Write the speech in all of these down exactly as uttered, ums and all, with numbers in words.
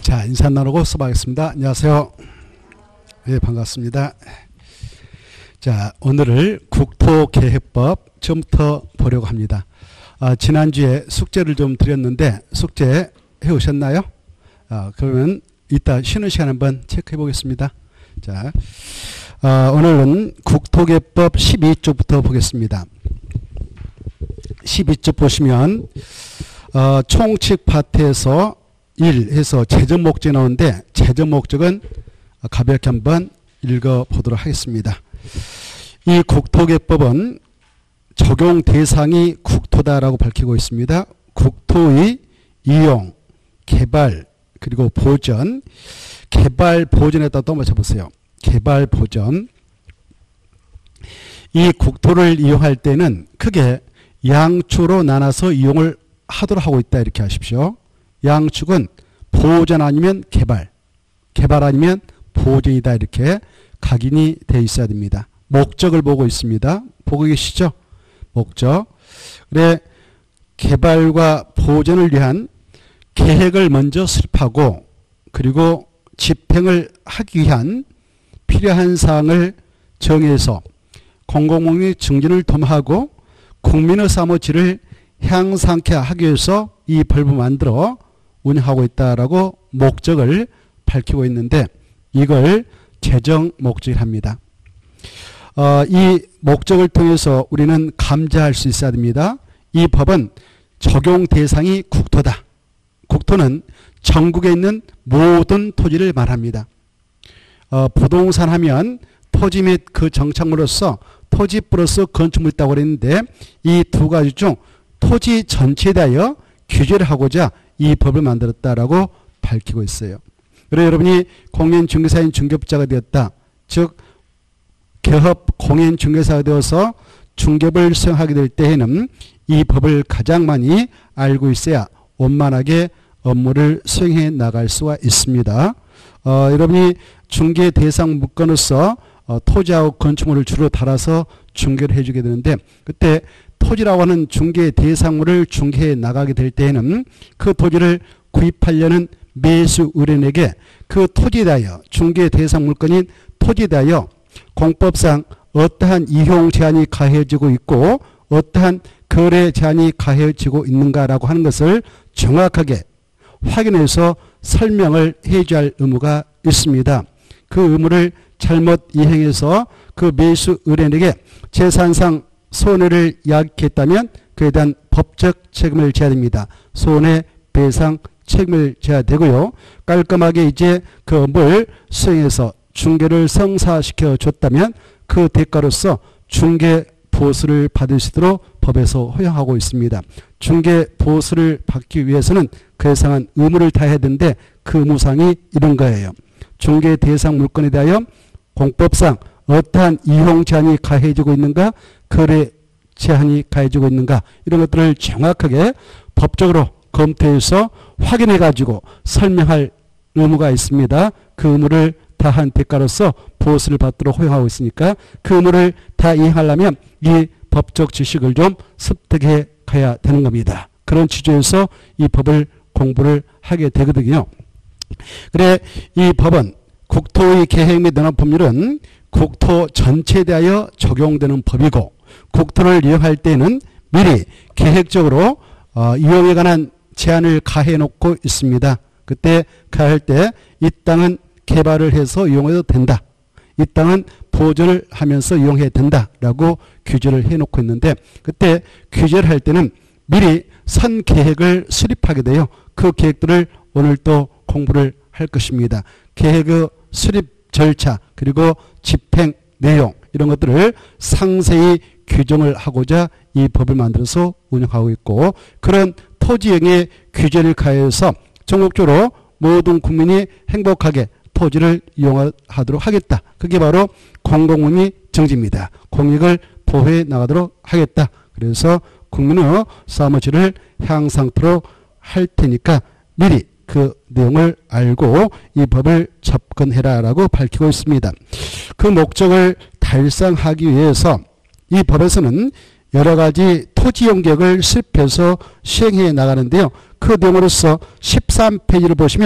자, 인사 나누고 수업하겠습니다. 안녕하세요. 예, 반갑습니다. 자, 오늘을 국토계획법 처음부터 보려고 합니다. 아, 지난주에 숙제를 좀 드렸는데 숙제 해오셨나요? 아, 그러면 이따 쉬는 시간 한번 체크해 보겠습니다. 자, 아, 오늘은 국토계법 십이 쪽부터 보겠습니다. 십이 쪽 보시면 어, 총칙 파트에서 일 해서 재정 목적이 나오는데 재정 목적은 가볍게 한번 읽어보도록 하겠습니다. 이 국토계법은 적용 대상이 국토다라고 밝히고 있습니다. 국토의 이용, 개발, 그리고 보전, 개발 보전에다 또 맞춰보세요. 개발 보전. 이 국토를 이용할 때는 크게 양축으로 나눠서 이용을 하도록 하고 있다 이렇게 하십시오. 양축은 보전 아니면 개발, 개발 아니면 보전이다 이렇게 각인이 되어 있어야 됩니다. 목적을 보고 있습니다. 보고 계시죠? 목적. 그래, 개발과 보전을 위한 계획을 먼저 수립하고 그리고 집행을 하기 위한 필요한 사항을 정해서 공공복리 증진을 도모하고 국민의 삶의 향상케 하기 위해서 이 법을 만들어 운영하고 있다라고 목적을 밝히고 있는데 이걸 재정 목적이라 합니다. 어, 이 목적을 통해서 우리는 감지할 수 있어야 됩니다. 이 법은 적용 대상이 국토다. 국토는 전국에 있는 모든 토지를 말합니다. 어, 부동산 하면 토지 및 그 정착물로서 토지 플러스 건축물 있다고 그랬는데 이 두 가지 중 토지 전체에 대하여 규제를 하고자 이 법을 만들었다라고 밝히고 있어요. 그래서 여러분이 공인중개사인 중개업자가 되었다. 즉 개업 공인중개사가 되어서 중개업을 수행하게 될 때에는 이 법을 가장 많이 알고 있어야 원만하게 업무를 수행해 나갈 수가 있습니다. 어, 여러분이 중개 대상 물건으로서 어, 토지하고 건축물을 주로 달아서 중개를 해주게 되는데 그때 토지라고 하는 중개 대상물을 중개해 나가게 될 때에는 그 토지를 구입하려는 매수 의뢰인에게 그 토지에 대하여 중개 대상 물건인 토지에 대하여 공법상 어떠한 이용 제한이 가해지고 있고 어떠한 거래 제한이 가해지고 있는가라고 하는 것을 정확하게 확인해서 설명을 해줘야 할 의무가 있습니다. 그 의무를 잘못 이행해서 그 매수 의뢰인에게 재산상 손해를 야기했다면 그에 대한 법적 책임을 져야 됩니다. 손해배상 책임을 져야 되고요. 깔끔하게 이제 그 업무를 수행해서 중개를 성사시켜 줬다면 그 대가로서 중개 보수를 받을 수 있도록 법에서 허용하고 있습니다. 중개 보수를 받기 위해서는 그 예상한 의무를 다해야 되는데 그 의무상이 이런 거예요. 중개 대상 물건에 대하여 공법상 어떠한 이용 제한이 가해지고 있는가, 거래 제한이 가해지고 있는가 이런 것들을 정확하게 법적으로 검토해서 확인해 가지고 설명할 의무가 있습니다. 그 의무를 다한 대가로서 보수를 받도록 허용하고 있으니까 그 의무를 다 이행하려면 이 법적 지식을 좀 습득해 가야 되는 겁니다. 그런 취지에서 이 법을 공부를 하게 되거든요. 그래, 이 법은 국토의 계획 및 논합 법률은 국토 전체에 대하여 적용되는 법이고 국토를 이용할 때는 미리 계획적으로 어, 이용에 관한 제한을 가해 놓고 있습니다. 그때 가할 때 이 땅은 개발을 해서 이용해도 된다. 이 땅은 보존을 하면서 이용해야 된다라고 규제를 해놓고 있는데 그때 규제를 할 때는 미리 선 계획을 수립하게 돼요. 그 계획들을 오늘 또 공부를 할 것입니다. 계획의 수립 절차 그리고 집행 내용 이런 것들을 상세히 규정을 하고자 이 법을 만들어서 운영하고 있고 그런 토지행의 규제를 가해서 전국적으로 모든 국민이 행복하게 토지를 이용하도록 하겠다. 그게 바로 공공복리 정지입니다. 공익을 보호해 나가도록 하겠다. 그래서 국민의 삶의 질을 향상토록 할 테니까 미리 그 내용을 알고 이 법을 접근해라라고 밝히고 있습니다. 그 목적을 달성하기 위해서 이 법에서는 여러 가지 토지용 계획을 수립해서 시행해 나가는데요. 그 내용으로서 십삼 페이지를 보시면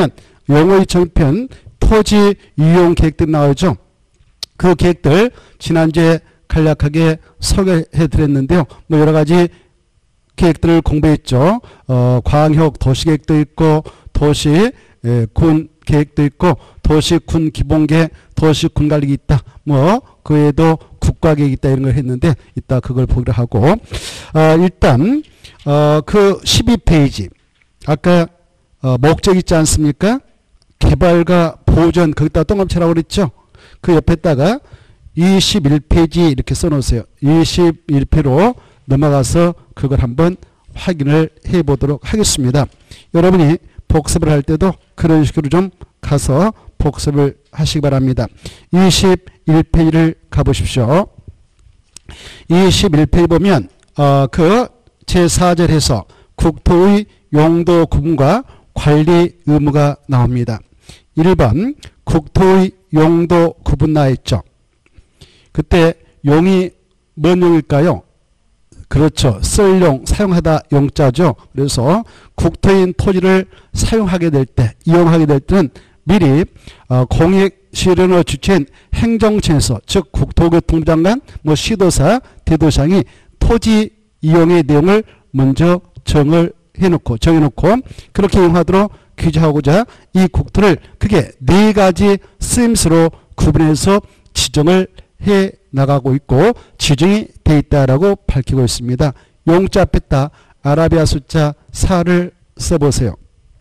용어의 정편 토지 이용 계획들이 나오죠. 그 계획들 지난주에 간략하게 소개해 드렸는데요. 뭐 여러 가지 계획들을 공부했죠. 어, 광역 도시계획도 있고 도시 예, 군 계획도 있고 도시 군 기본계획, 도시 군 관리가 있다. 뭐 그 외에도 국가계획이 있다 이런 걸 했는데 이따 그걸 보기로 하고 어, 일단 어, 그 십이 페이지 아까 어, 목적 있지 않습니까? 개발과 보전 거기다 동감체라고 그랬죠. 그 옆에다가 이십일 페이지 이렇게 써놓으세요. 이십일 페이지로 넘어가서 그걸 한번 확인을 해 보도록 하겠습니다. 여러분이 복습을 할 때도 그런 식으로 좀 가서 복습을 하시기 바랍니다. 이십일 페이지를 가보십시오. 이십일 페이지 보면 어, 그 제사 절에서 국토의 용도 구분과 관리 의무가 나옵니다. 일 번 국토의 용도 구분 나있죠. 그때 용이 뭔 용일까요? 그렇죠. 쓸 용, 사용하다 용자죠. 그래서 국토인 토지를 사용하게 될 때, 이용하게 될 때는 미리 어, 공익 실현을 주체인 행정처에서 즉 국토교통부 장관, 뭐 시도사, 대도시장이 토지 이용의 내용을 먼저 정을 해놓고 정해놓고 그렇게 이용하도록 규제하고자 이 국토를 크게 네 가지 쓰임새로 구분해서 지정을 해 나가고 있고 지정이 돼 있다라고 밝히고 있습니다. 용자 앞에다 아라비아 숫자 사를 써보세요.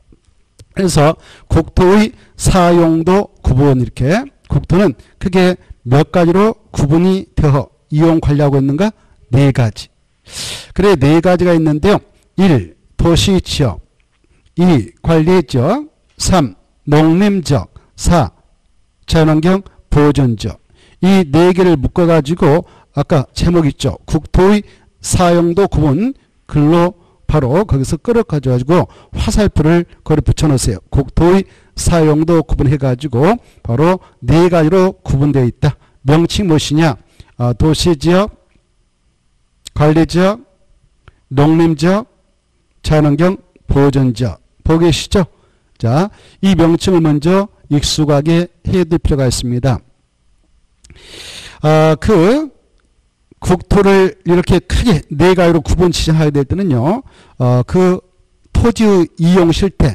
그래서 국토의 사용도 구분 이렇게 국토는 크게 몇 가지로 구분이 되어 이용 관리하고 있는가? 네 가지. 그래 네 가지가 있는데요. 일. 도시지역 이. 관리지역 삼. 농림지역 사. 자연환경 보존지역 이 네 개를 묶어가지고 아까 제목 있죠. 국토의 사용도 구분 글로 바로 거기서 끌어가지고 화살표를 거기 붙여놓으세요. 국토의 사용도 구분해가지고 바로 네 가지로 구분되어 있다. 명칭 무엇이냐? 아, 도시지역, 관리지역, 농림지역, 자연환경 보존지역. 보고 계시죠? 자, 이 명칭을 먼저 익숙하게 해둘 필요가 있습니다. 아, 그 국토를 이렇게 크게 네 가지로 구분 지정하게 될 때는요, 어, 그 토지의 이용 실태,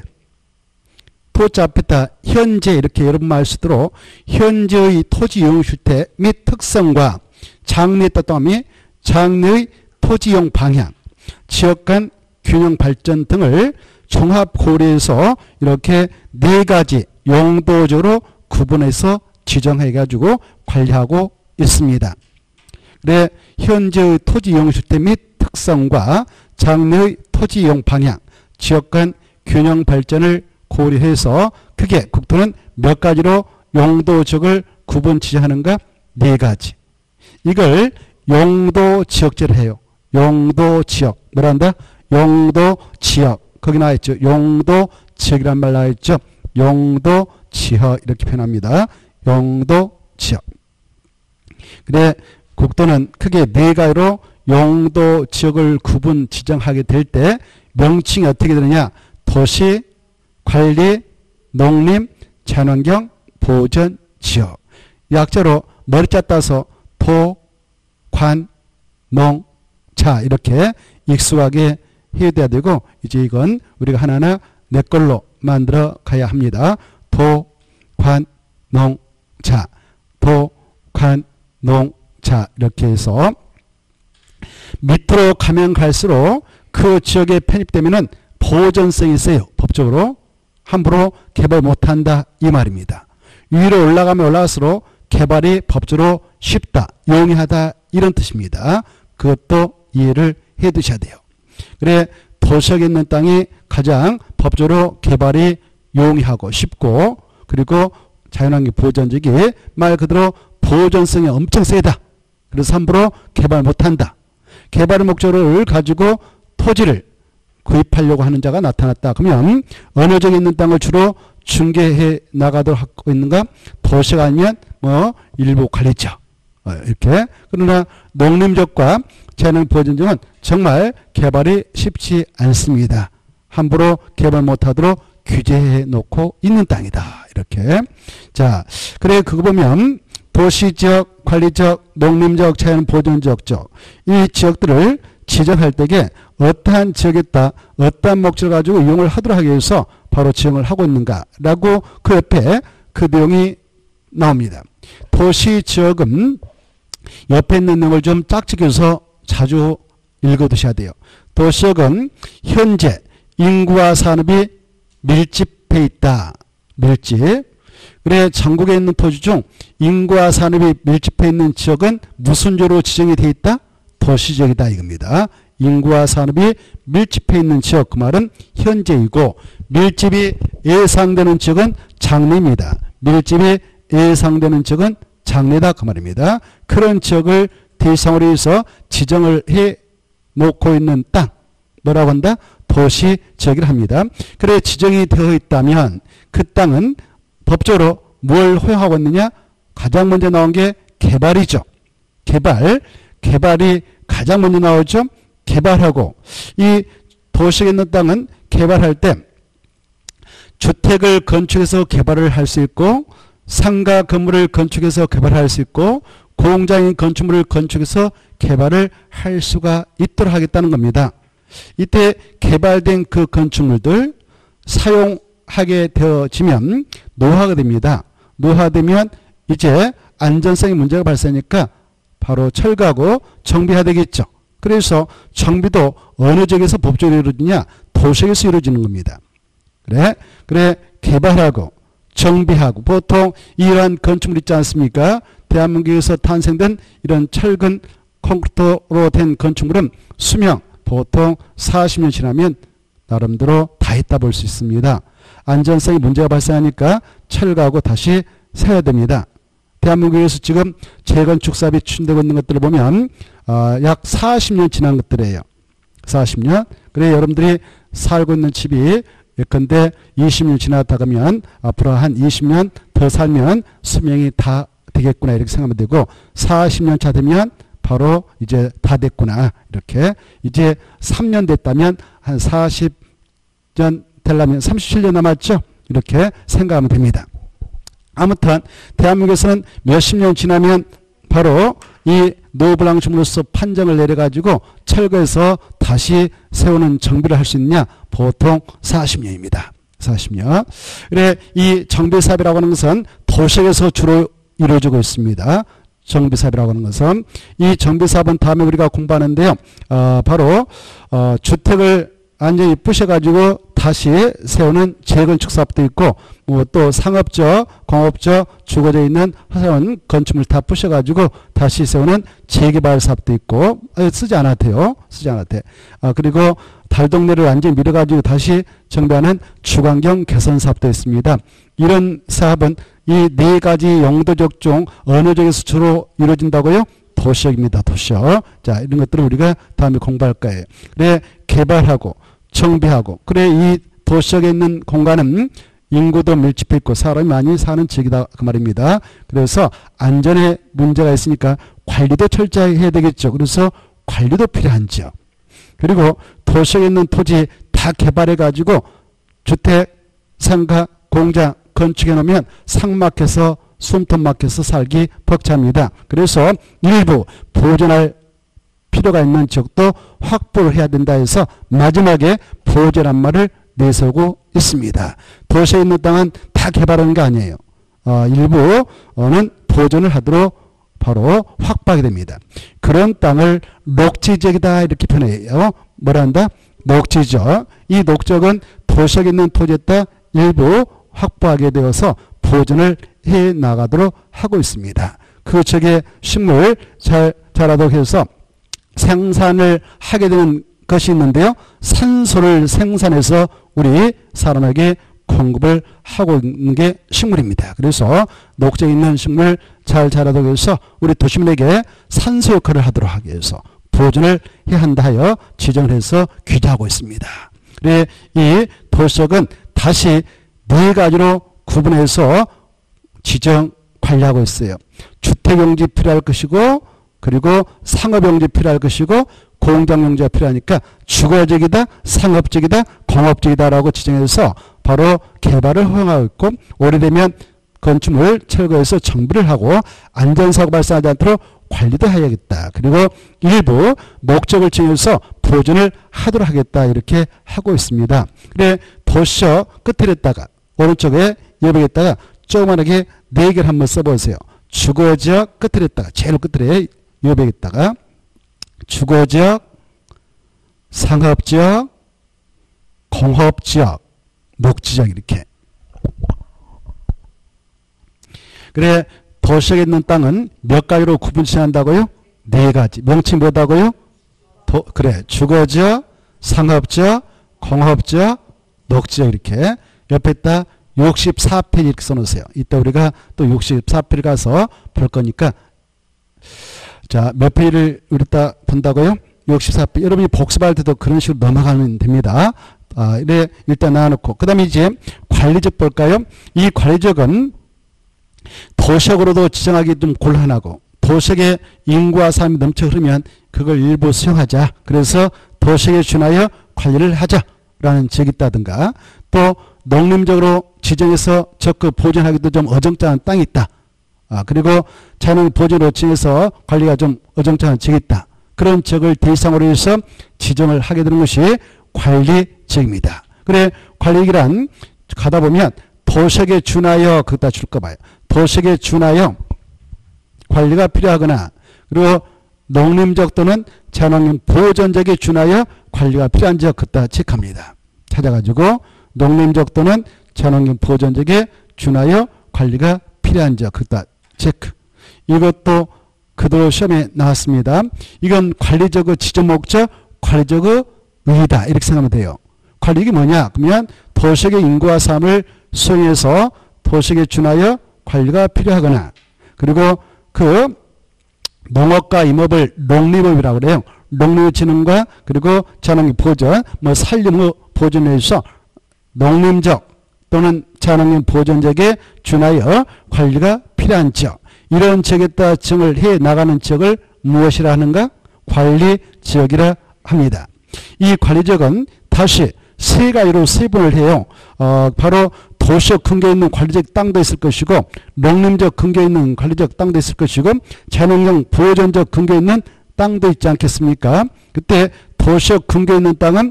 토지 앞에다 현재 이렇게 여러분 말 쓰도록 현재의 토지 이용 실태 및 특성과 장래에 따뜻함이 장래의 토지 이용 방향, 지역 간 균형 발전 등을 종합 고려해서 이렇게 네 가지 용도적으로 구분해서 지정해 가지고 관리하고 있습니다. 그래 현재의 토지 이용 실태 및 특성과 장래의 토지 이용 방향, 지역 간 균형 발전을 고려해서 크게 국토는 몇 가지로 용도적을 구분 지정하는가? 네 가지. 이걸 용도지역제를 해요. 용도지역. 뭐란다? 용도지역. 거기 나와있죠. 용도지역이란 말 나와있죠. 용도지역 이렇게 표현합니다. 용도지역. 그래 국토는 크게 네 가지로 용도 지역을 구분 지정하게 될 때 명칭이 어떻게 되느냐? 도시, 관리, 농림, 자연환경, 보전, 지역. 약자로 머리자 따서 도, 관, 농, 자 이렇게 익숙하게 해야 되고 이제 이건 우리가 하나하나 내 걸로 만들어 가야 합니다. 도, 관, 농, 자. 도, 관, 농, 자 이렇게 해서 밑으로 가면 갈수록 그 지역에 편입되면은 보전성이 있어요. 법적으로 함부로 개발 못한다 이 말입니다. 위로 올라가면 올라갈수록 개발이 법적으로 쉽다, 용이하다 이런 뜻입니다. 그것도 이해를 해 두셔야 돼요. 그래 도시역에 있는 땅이 가장 법적으로 개발이 용이하고 쉽고 그리고 자연환경 보전적이 말 그대로 보존성이 엄청 세다. 그래서 함부로 개발 못한다. 개발의 목적을 가지고 토지를 구입하려고 하는 자가 나타났다. 그러면 어느 지역에 있는 땅을 주로 중개해 나가도록 하고 있는가? 도시가 아니면 뭐 일부 관리지역 어, 이렇게. 그러나 농림지역과 자연환경 보존지역은 정말 개발이 쉽지 않습니다. 함부로 개발 못하도록 규제해 놓고 있는 땅이다. 이렇게. 자, 그래 그거 보면 도시지역, 관리지역, 농림지역, 자연보존지역죠. 이 지역들을 지정할 때에 어떠한 지역에다 어떠한 목적을 가지고 이용을 하도록 하기 위해서 바로 지정을 하고 있는가라고 그 옆에 그 내용이 나옵니다. 도시지역은 옆에 있는 내용을 좀 짝짓겨서 자주 읽어두셔야 돼요. 도시지역은 현재 인구와 산업이 밀집해 있다. 밀집. 그래 전국에 있는 토지 중 인구와 산업이 밀집해 있는 지역은 무슨 조로 지정이 되어 있다? 도시지역이다 이겁니다. 인구와 산업이 밀집해 있는 지역 그 말은 현재이고 밀집이 예상되는 지역은 장래입니다. 밀집이 예상되는 지역은 장래다 그 말입니다. 그런 지역을 대상으로 해서 지정을 해 놓고 있는 땅 뭐라고 한다? 도시지역이라 합니다. 그래 지정이 되어 있다면 그 땅은 법적으로 뭘 허용하고 있느냐? 가장 먼저 나온 게 개발이죠. 개발. 개발이 가장 먼저 나오죠. 개발하고 이 도시에 있는 땅은 개발할 때 주택을 건축해서 개발을 할 수 있고 상가 건물을 건축해서 개발할 수 있고 공장인 건축물을 건축해서 개발을 할 수가 있도록 하겠다는 겁니다. 이때 개발된 그 건축물들 사용하게 되어지면 노화가 됩니다. 노화되면 이제 안전성의 문제가 발생하니까 바로 철거하고 정비해야 되겠죠. 그래서 정비도 어느 지역에서 법적으로 이루어지냐? 도시에서 이루어지는 겁니다. 그래, 그래 개발하고 정비하고 보통 이러한 건축물 있지 않습니까? 대한민국에서 탄생된 이런 철근 콘크리트로 된 건축물은 수명 보통 사십 년 지나면 나름대로 다 했다 볼 수 있습니다. 안전성에 문제가 발생하니까 철거하고 다시 세워야 됩니다. 대한민국에서 지금 재건축 사업이 추진되고 있는 것들을 보면 어, 약 사십 년 지난 것들이에요. 사십 년. 그래 여러분들이 살고 있는 집이 예컨대 이십 년 지나다 가면 앞으로 한 이십 년 더 살면 수명이 다 되겠구나 이렇게 생각하면 되고 사십 년 차 되면 바로 이제 다 됐구나 이렇게 이제 삼 년 됐다면 한 사십 년 되려면 삼십칠 년 남았죠. 이렇게 생각하면 됩니다. 아무튼 대한민국에서는 몇십 년 지나면 바로 이 노블랑주물로서 판정을 내려가지고 철거해서 다시 세우는 정비를 할 수 있느냐? 보통 사십 년입니다. 사십 년. 그래 이 정비사업이라고 하는 것은 도시에서 주로 이루어지고 있습니다. 정비사업이라고 하는 것은 이 정비사업은 다음에 우리가 공부하는데요. 어, 바로 어, 주택을 완전히 부셔가지고 다시 세우는 재건축 사업도 있고 뭐 또 상업적, 공업적, 주거져 있는 화사한 건축물 다 부셔가지고 다시 세우는 재개발 사업도 있고 쓰지 않아도 돼요. 쓰지 않아도 돼. 아, 그리고 달동네를 완전히 밀어가지고 다시 정비하는 주관경 개선 사업도 있습니다. 이런 사업은 이 네 가지 용도적 중 어느 쪽에서 주로 이루어진다고요? 도시역입니다. 도시역. 자, 이런 것들을 우리가 다음에 공부할 거예요. 그래 개발하고 정비하고 그래 이 도시역에 있는 공간은 인구도 밀집해 있고 사람이 많이 사는 지역이다 그 말입니다. 그래서 안전에 문제가 있으니까 관리도 철저하게 해야 되겠죠. 그래서 관리도 필요한 지역. 그리고 도시역에 있는 토지 다 개발해 가지고 주택, 상가, 공장 건축해 놓으면 삭막해서 숨통 막혀서 살기 벅찹니다. 그래서 일부 보존할 필요가 있는 지역도 확보를 해야 된다 해서 마지막에 보존한 말을 내세우고 있습니다. 도시에 있는 땅은 다 개발하는 게 아니에요. 어, 일부는 보존을 하도록 바로 확보하게 됩니다. 그런 땅을 녹지지역이다 이렇게 표현해요. 뭐라 한다? 녹지지역. 이 녹지역은 도시에 있는 토지에다 일부 확보하게 되어서 보존을 해 나가도록 하고 있습니다. 그 지역의 식물 잘 자라도록 해서 생산을 하게 되는 것이 있는데요. 산소를 생산해서 우리 사람에게 공급을 하고 있는 게 식물입니다. 그래서 녹지에 있는 식물 잘 자라도록 해서 우리 도시민에게 산소 역할을 하도록 하기 위해서 보존을 해야 한다 하여 지정을 해서 규제하고 있습니다. 그래 이 도시역은 다시 네 가지로 구분해서 지정 관리하고 있어요. 주택용지 필요할 것이고 그리고 상업용지 필요할 것이고 공장용지가 필요하니까 주거적이다, 상업적이다, 공업적이다라고 지정해서 바로 개발을 허용하고 있고 오래되면 건축물 철거해서 정비를 하고 안전사고 발생하지 않도록 관리도 해야겠다. 그리고 일부 목적을 정해서 보존을 하도록 하겠다. 이렇게 하고 있습니다. 그래 도시적 끝에다가 오른쪽에 여백에다가 조그만하게 네 개를 한번 써보세요. 주거지역 끝에다가 제일 끝에 여백에다가 주거지역, 상업지역, 공업지역, 녹지지역 이렇게. 그래 도시에 있는 땅은 몇 가지로 구분시한다고요? 네 가지. 명칭 뭐다고요? 도, 그래 주거지역, 상업지역, 공업지역, 녹지역 이렇게. 옆에다 육십사 페이지 이렇게 써놓으세요. 이따 우리가 또 육십사 페이지 가서 볼 거니까. 자, 몇 페이지를 우리 따 본다고요? 육십사 페이지. 여러분이 복습할 때도 그런 식으로 넘어가면 됩니다. 아, 이래 일단 나눠놓고. 그 다음에 이제 관리적 볼까요? 이 관리적은 도시역으로도 지정하기 좀 곤란하고 도시역에 인구와 사람이 넘쳐 흐르면 그걸 일부 수용하자. 그래서 도시역에 준하여 관리를 하자라는 지역이 있다든가 또 농림적으로 지정해서 적극 보존하기도 좀 어정쩡한 땅이 있다. 아, 그리고 자연 보존으로 지정해서 관리가 좀 어정쩡한 지역이 있다. 그런 지역을 대상으로 해서 지정을 하게 되는 것이 관리 지역입니다. 그래 관리기란 가다 보면 도시역에 준하여 그다 줄까 봐요. 도시역에 준하여 관리가 필요하거나 그리고 농림적 또는 자연환경 보존적에 준하여 관리가 필요한 지역 그다 체크합니다. 찾아가지고 농림적 또는 자연환경 보존적에 준하여 관리가 필요한 지역 그다 체크. 이것도 그대로 시험에 나왔습니다. 이건 관리적 지정 목적, 관리적 의의다 이렇게 생각하면 돼요. 관리가 뭐냐? 그러면 도시역의 인구와 삶을 수용해서 도시역에 준하여 관리가 필요하거나 그리고 그 농업과 임업을 농림업이라고 그래요. 농림의 진흥과 그리고 자연환경 보존, 뭐 산림의 보존에 의해서 농림적 또는 자연환경 보존적에 준하여 관리가 필요한 지역. 이런 지역에 따라 지정을 해 나가는 지역을 무엇이라 하는가? 관리 지역이라 합니다. 이 관리 지역은 다시 세 가지로 세분을 해요. 어, 바로 도시적 근교에 있는 관리적 땅도 있을 것이고 농림적 근교에 있는 관리적 땅도 있을 것이고 자연환경 보존적 근교에 있는 땅도 있지 않겠습니까? 그때 도시적 근교에 있는 땅은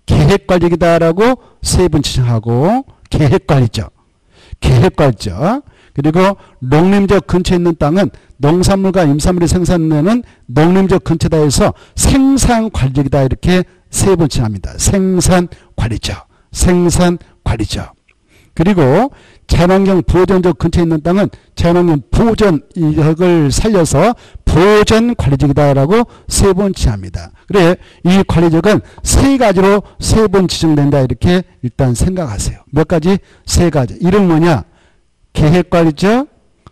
계획관리이다라고 세분 지정하고 계획관리죠. 계획관리죠. 그리고 농림적 근처에 있는 땅은 농산물과 임산물이 생산되는 농림적 근처다 해서 생산관리이다 이렇게 세 번 지정합니다. 생산관리죠. 생산관리죠. 그리고 자연환경 보존적 근처에 있는 땅은 자연환경 보존을 살려서 보존관리적이다라고 세 번 지정합니다. 그래 이 관리적은 세 가지로 세 번 지정된다 이렇게 일단 생각하세요. 몇 가지? 세 가지. 이름 뭐냐? 계획관리적,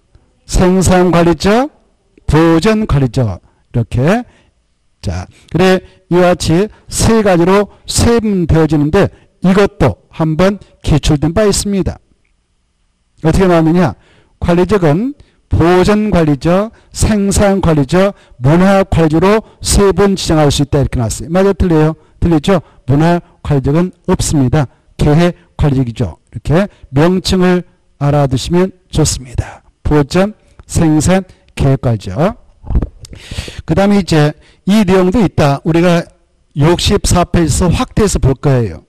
생산관리적, 보존관리적 이렇게. 자, 그래 이와 같이 세 가지로 세분되어지는데 이것도 한번 기출된 바 있습니다. 어떻게 나왔느냐? 관리적은 보존관리적, 생산관리적, 문화관리적으로 세 번 지정할 수 있다 이렇게 나왔어요. 맞아요? 틀려요? 틀리죠? 문화관리적은 없습니다. 계획관리적이죠. 이렇게 명칭을 알아두시면 좋습니다. 보존, 생산, 계획관리적. 그 다음에 이제 이 내용도 있다. 우리가 육십사 페이지에서 확대해서 볼 거예요.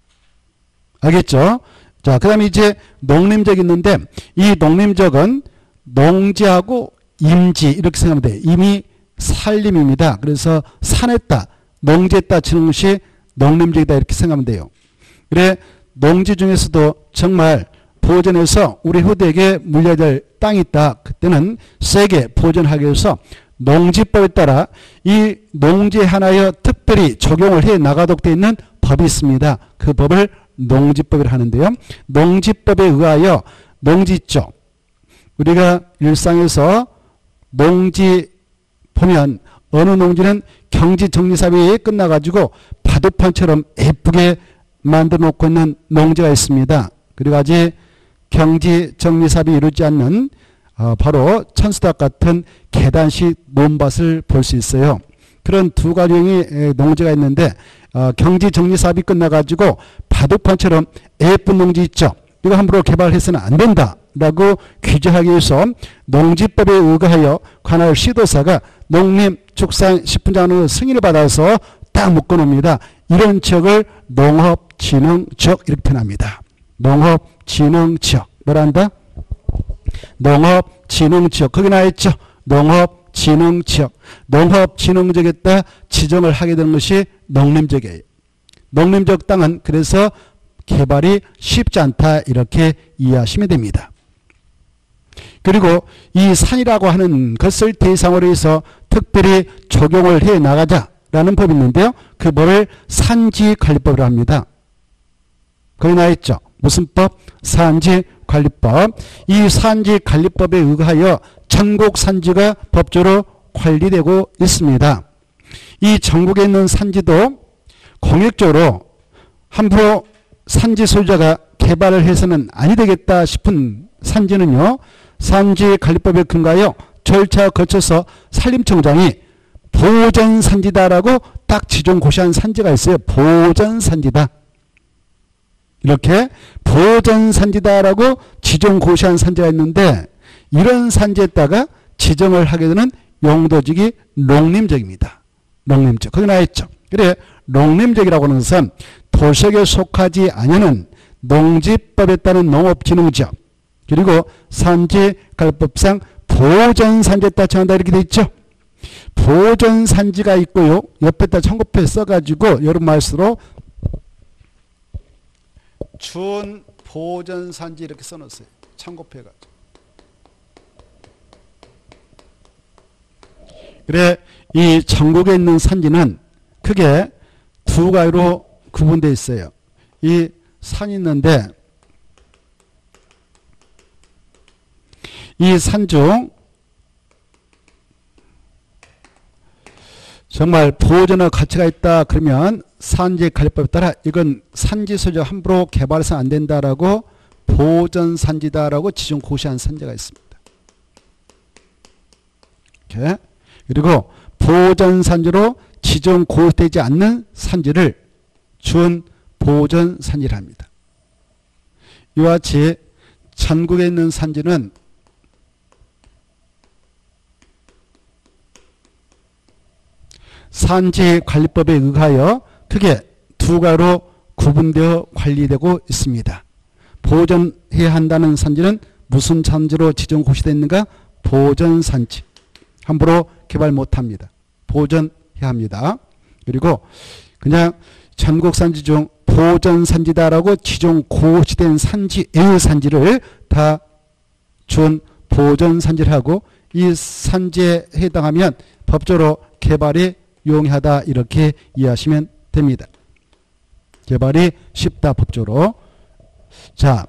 알겠죠? 자, 그 다음에 이제 농림적 있는데 이 농림적은 농지하고 임지 이렇게 생각하면 돼요. 임이 산림입니다. 그래서 산에다 농지에다 치는 것이 농림적이다 이렇게 생각하면 돼요. 그래 농지 중에서도 정말 보존해서 우리 후대에게 물려야 될 땅이 있다. 그때는 세게 보존하기 위해서 농지법에 따라 이 농지 하나에 특별히 적용을 해 나가도록 되어 있는 법이 있습니다. 그 법을 농지법이라 하는데요. 농지법에 의하여 농지 쪽 우리가 일상에서 농지 보면 어느 농지는 경지정리사업이 끝나가지고 바둑판처럼 예쁘게 만들어 놓고 있는 농지가 있습니다. 그리고 아직 경지정리사업이 이루어지지 않는 어, 바로 천수답 같은 계단식 논밭을 볼 수 있어요. 그런 두 가지의 농지가 있는데 어, 경지정리사업이 끝나가지고 다독판처럼 예쁜 농지 있죠. 이거 함부로 개발해서는 안 된다라고 규제하기 위해서 농지법에 의거하여 관할 시도사가 농림축산식품장로 승인을 받아서 딱 묶어놓습니다. 이런 지역을 농업진흥지역 이렇게 표현합니다. 농업진흥지역. 뭐라 한다? 농업진흥지역. 거기 나와있죠. 농업진흥지역. 농업진흥지역에다 지정을 하게 되는 것이 농림지역이에요. 농림지역 땅은 그래서 개발이 쉽지 않다 이렇게 이해하시면 됩니다. 그리고 이 산이라고 하는 것을 대상으로 해서 특별히 적용을 해 나가자라는 법이 있는데요. 그 법을 산지관리법이라고 합니다. 거기 나와있죠. 무슨 법? 산지관리법. 이 산지관리법에 의거하여 전국 산지가 법적으로 관리되고 있습니다. 이 전국에 있는 산지도 공익적으로 함부로 산지 소유자가 개발을 해서는 아니 되겠다 싶은 산지는요. 산지관리법에 근거하여 절차 거쳐서 산림청장이 보전산지다라고 딱 지정 고시한 산지가 있어요. 보전산지다. 이렇게 보전산지다라고 지정 고시한 산지가 있는데 이런 산지에다가 지정을 하게 되는 용도지역이 농림지역입니다. 농림지역. 거기 나와있죠. 그래 농림지역이라고 하는 것은 도시역에 속하지 않는 농지법에 따른 농업진흥지역 그리고 산지관리법상 보전산지에 따라 정한다 이렇게 돼 있죠. 보전산지가 있고요. 옆에다 참고표 써가지고 여러분 말씀으로 준보전산지 이렇게 써놓으세요. 참고표해가지고. 그래 이 전국에 있는 산지는 크게 두 가지로 구분되어 있어요. 이 산이 있는데 이 산 중 정말 보존의 가치가 있다 그러면 산지관리법에 따라 이건 산지 소유자 함부로 개발해서 안 된다라고 보전산지다라고 지정 고시한 산지가 있습니다. 이렇게. 그리고 보전산지로 지정 고시되지 않는 산지를 준보전산지를 합니다. 이와 같이 전국에 있는 산지는 산지관리법에 의하여 크게 두 가지로 구분되어 관리되고 있습니다. 보전해야 한다는 산지는 무슨 산지로 지정 고시되어 있는가? 보전산지. 함부로 개발 못합니다. 보전해야 합니다. 그리고 그냥 전국 산지 중 보전산지다라고 지정 고시된 산지의 산지를 다 준 보전산지를 하고 이 산지에 해당하면 법적으로 개발이 용이하다 이렇게 이해하시면 됩니다. 개발이 쉽다 법적으로. 자,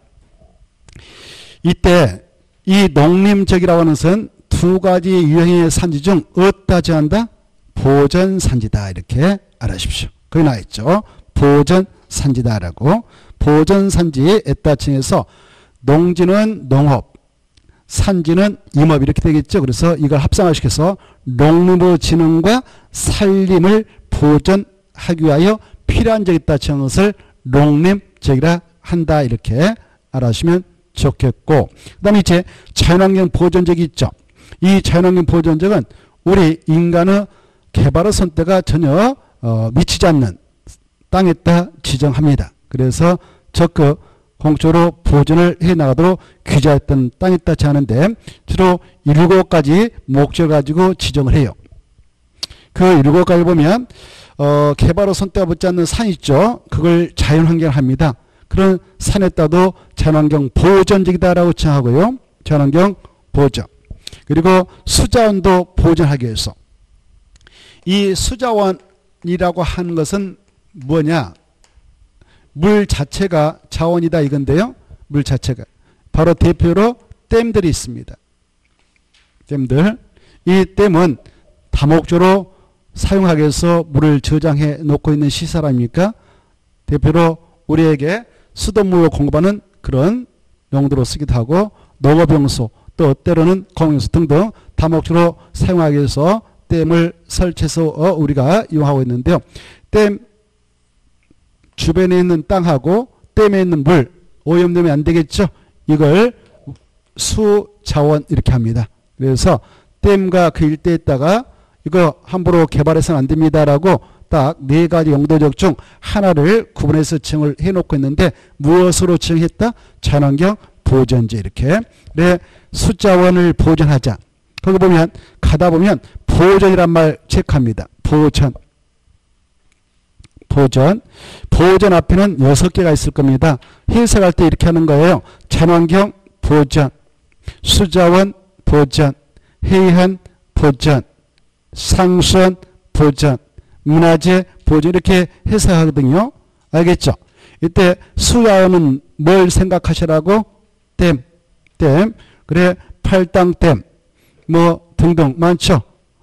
이때 이 농림지역이라고 하는 것은 두 가지 유형의 산지 중 어디다 정한다? 보전산지다 이렇게 알아주십시오. 거기 나와있죠. 보전산지다라고. 보전산지에 에따 칭해서 농지는 농업, 산지는 임업 이렇게 되겠죠. 그래서 이걸 합성화시켜서 농림의 진흥과 산림을 보존하기 위하여 필요한 지역이 있다 하는 것을 농림지역이라 한다 이렇게 알아주시면 좋겠고, 그 다음에 이제 자연환경 보존지역이 있죠. 이 자연환경 보존지역은 우리 인간의 개발의 선택가 전혀 어, 미치지 않는 땅에다 지정합니다. 그래서 적극 공적으로 보존을 해나가도록 규제했던 땅이 있다 하는데 주로 일곱 가지 목적을 가지고 지정을 해요. 그 일곱 가지 보면 어, 개발의 선택을 받지 않는 산 있죠. 그걸 자연환경을 합니다. 그런 산에 따도 자연환경 보존지역이다라고 정하고요. 자연환경 보존. 그리고 수자원도 보존하기 위해서. 이 수자원이라고 하는 것은 뭐냐? 물 자체가 자원이다 이건데요. 물 자체가. 바로 대표로 댐들이 있습니다. 댐들. 이 댐은 다목적으로 사용하기 위해서 물을 저장해 놓고 있는 시설 아닙니까? 대표로 우리에게 수돗물을 공급하는 그런 용도로 쓰기도 하고 농업용소 또 때로는 공용소 등등 다목적으로 사용하기 위해서 댐을 설치해서 우리가 이용하고 있는데요. 댐 주변에 있는 땅하고 댐에 있는 물 오염되면 안 되겠죠. 이걸 수자원 이렇게 합니다. 그래서 댐과 그 일대에다가 이거 함부로 개발해서는 안 됩니다라고 딱 네 가지 용도적 중 하나를 구분해서 지정을 해놓고 있는데 무엇으로 지정했다? 자연환경 보전제 이렇게. 그래 수자원을 보전하자. 거기 보면 가다 보면 보전이란 말 체크합니다. 보전. 보전. 보전 앞에는 여섯 개가 있을 겁니다. 해석할 때 이렇게 하는 거예요. 자연환경 보전, 수자원 보전, 해안 보전, 상수원 보전, 문화재 보전 이렇게 해석하거든요. 알겠죠? 이때 수자원은 뭘 생각하시라고? 댐, 댐, 그래 팔당댐 뭐 등등 많죠.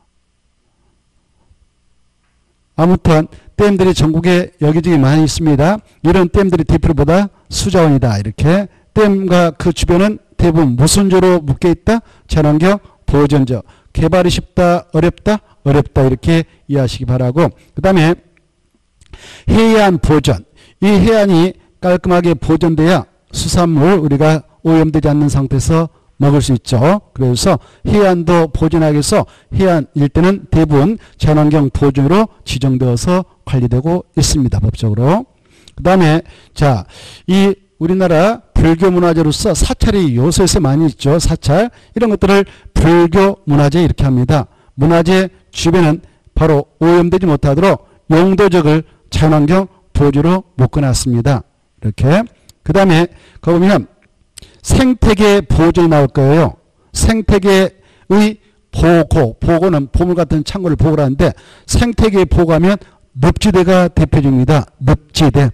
아무튼 댐들이 전국에 여기저기 많이 있습니다. 이런 댐들이 대표보다 수자원이다. 이렇게 댐과 그 주변은 대부분 무슨 조로 묶여있다? 자연환경 보전조. 개발이 쉽다 어렵다? 어렵다 이렇게 이해하시기 바라고. 그 다음에 해안 보전. 이 해안이 깔끔하게 보존돼야 수산물 우리가 오염되지 않는 상태에서 먹을 수 있죠. 그래서 해안도 보존하기 위해서 해안 일대는 대부분 자연환경 보존으로 지정되어서 관리되고 있습니다. 법적으로. 그 다음에 자, 이 우리나라 불교 문화재로서 사찰이 요소에서 많이 있죠. 사찰. 이런 것들을 불교 문화재 이렇게 합니다. 문화재 주변은 바로 오염되지 못하도록 용도적을 자연환경 보존으로 묶어놨습니다. 이렇게. 그 다음에 거기 보면 생태계 보존이 나올 거예요. 생태계의 보고, 보고는 보물 같은 창고를 보고를 하는데 생태계 보고하면 늪지대가 대표적입니다. 늪지대.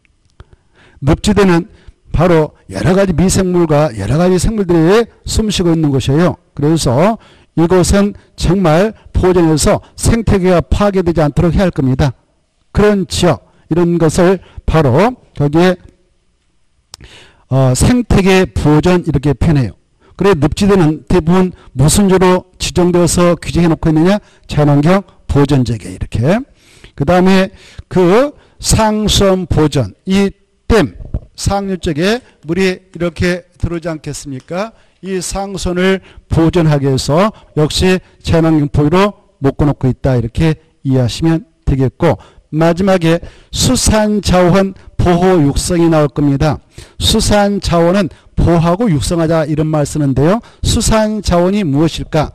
늪지대는 바로 여러 가지 미생물과 여러 가지 생물들이 숨쉬고 있는 곳이에요. 그래서 이곳은 정말 보존해서 생태계가 파괴되지 않도록 해야 할 겁니다. 그런 지역, 이런 것을 바로 거기에 어, 생태계 보존 이렇게 표현해요. 그래 늪지대는 대부분 무슨 조로 지정되어서 규정해 놓고 있느냐? 자연환경 보존재계 이렇게. 그 다음에 그 상수원 보존, 이 댐 상류 쪽에 물이 이렇게 들어오지 않겠습니까? 이 상수원을 보존하기 위해서 역시 자연환경 보유로 묶어놓고 있다 이렇게 이해하시면 되겠고, 마지막에 수산자원 보호 육성이 나올 겁니다. 수산자원은 보호하고 육성하자 이런 말 쓰는데요. 수산자원이 무엇일까?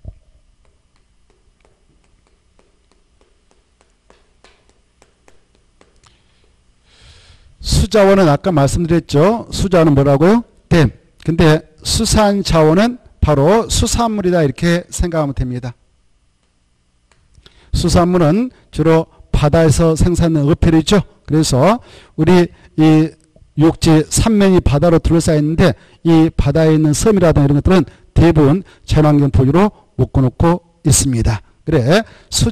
수자원은 아까 말씀드렸죠. 수자원은 뭐라고요? 댐. 근데 수산자원은 바로 수산물이다 이렇게 생각하면 됩니다. 수산물은 주로 바다에서 생산하는 어패류죠. 그래서 우리 이 육지 삼면이 바다로 둘러싸여 있는데 이 바다에 있는 섬이라든가 이런 것들은 대부분 자연환경 보유로 묶어놓고 있습니다. 그래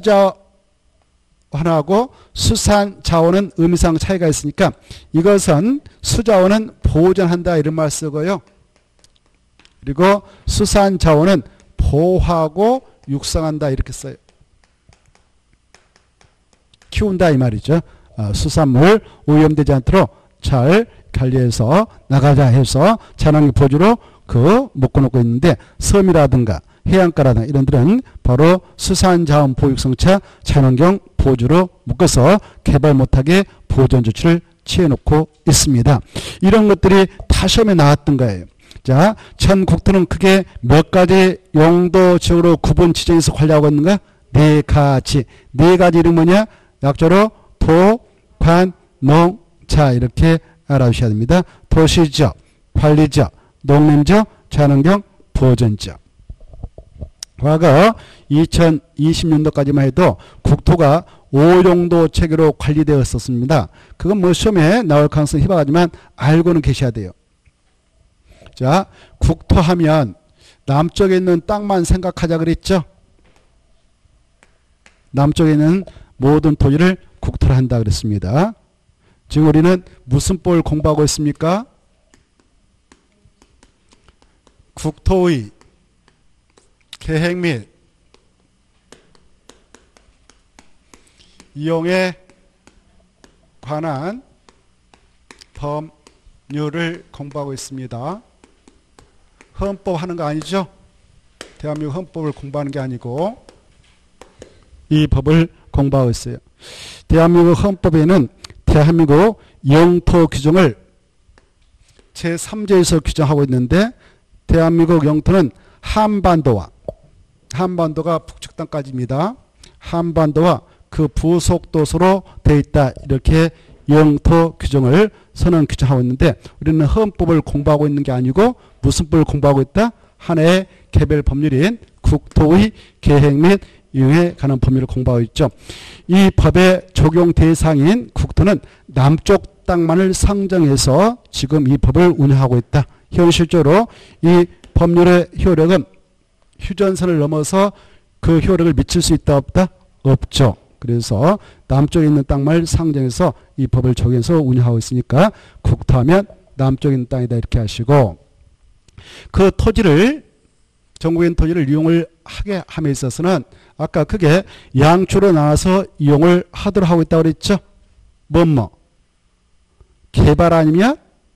수자원하고 수산자원은 의미상 차이가 있으니까 이것은 수자원은 보존한다 이런 말 쓰고요. 그리고 수산자원은 보호하고 육성한다 이렇게 써요. 키운다 이 말이죠. 어, 수산물 오염되지 않도록 잘 관리해서 나가자 해서 자연환경 보존으로 그 묶어놓고 있는데 섬이라든가 해안가라든가 이런 데는 바로 수산자원 보육성차 자연환경 보존으로 묶어서 개발 못하게 보존 조치를 취해놓고 있습니다. 이런 것들이 다 시험에 나왔던 거예요. 자, 전 국토는 크게 몇 가지 용도적으로 구분 지정해서 관리하고 있는가? 네 가지. 네 가지 이름 뭐냐? 약자로 도, 관, 농, 자 이렇게 알아주셔야 됩니다. 도시적, 관리적, 농림적, 자연환경, 보존적. 과거 이천이십 년도까지만 해도 국토가 오 용도 체계로 관리되었었습니다. 그건 뭐 시험에 나올 가능성이 희박하지만 알고는 계셔야 돼요. 자, 국토하면 남쪽에 있는 땅만 생각하자 그랬죠. 남쪽에 있는 모든 토지를 국토로 한다 그랬습니다. 지금 우리는 무슨 볼 공부하고 있습니까? 국토의 계획 및 이용에 관한 법률을 공부하고 있습니다. 헌법 하는 거 아니죠? 대한민국 헌법을 공부하는 게 아니고 이 법을 공부하고 있어요. 대한민국 헌법에는 대한민국 영토 규정을 제삼 조에서 규정하고 있는데 대한민국 영토는 한반도와 한반도가 북측 땅까지입니다. 한반도와 그 부속 도서로 되어 있다. 이렇게 영토 규정을 선언 규정하고 있는데 우리는 헌법을 공부하고 있는 게 아니고 무슨 법을 공부하고 있다? 하나의 개별 법률인 국토의 계획 및 이용에 관한 법률을 공부하고 있죠. 이 법의 적용 대상인 국토는 남쪽 땅만을 상정해서 지금 이 법을 운영하고 있다. 현실적으로 이 법률의 효력은 휴전선을 넘어서 그 효력을 미칠 수 있다 없다? 없죠. 그래서 남쪽에 있는 땅만을 상정해서 이 법을 적용해서 운영하고 있으니까 국토하면 남쪽에 있는 땅이다 이렇게 하시고 그 토지를 전국에 있는 토지를 이용을 하게 함에 있어서는 아까 크게 양초로 나눠서 이용을 하도록 하고 있다고 그랬죠. 뭐뭐 개발 아니면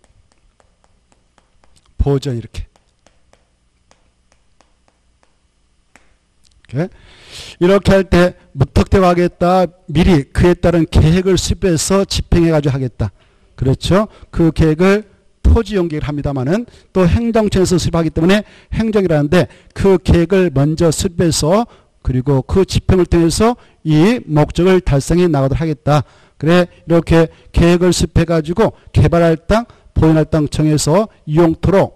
보전 이렇게. 이렇게, 이렇게 할 때 무턱대고 하겠다. 미리 그에 따른 계획을 수립해서 집행해가지고 하겠다. 그렇죠. 그 계획을 토지 용계를 합니다만은 또 행정청에서 수립하기 때문에 행정이라는데 그 계획을 먼저 수립해서 그리고 그 집행을 통해서 이 목적을 달성해 나가도록 하겠다. 그래 이렇게 계획을 수립해 가지고 개발할 땅, 보존할 땅 정해서 이용토로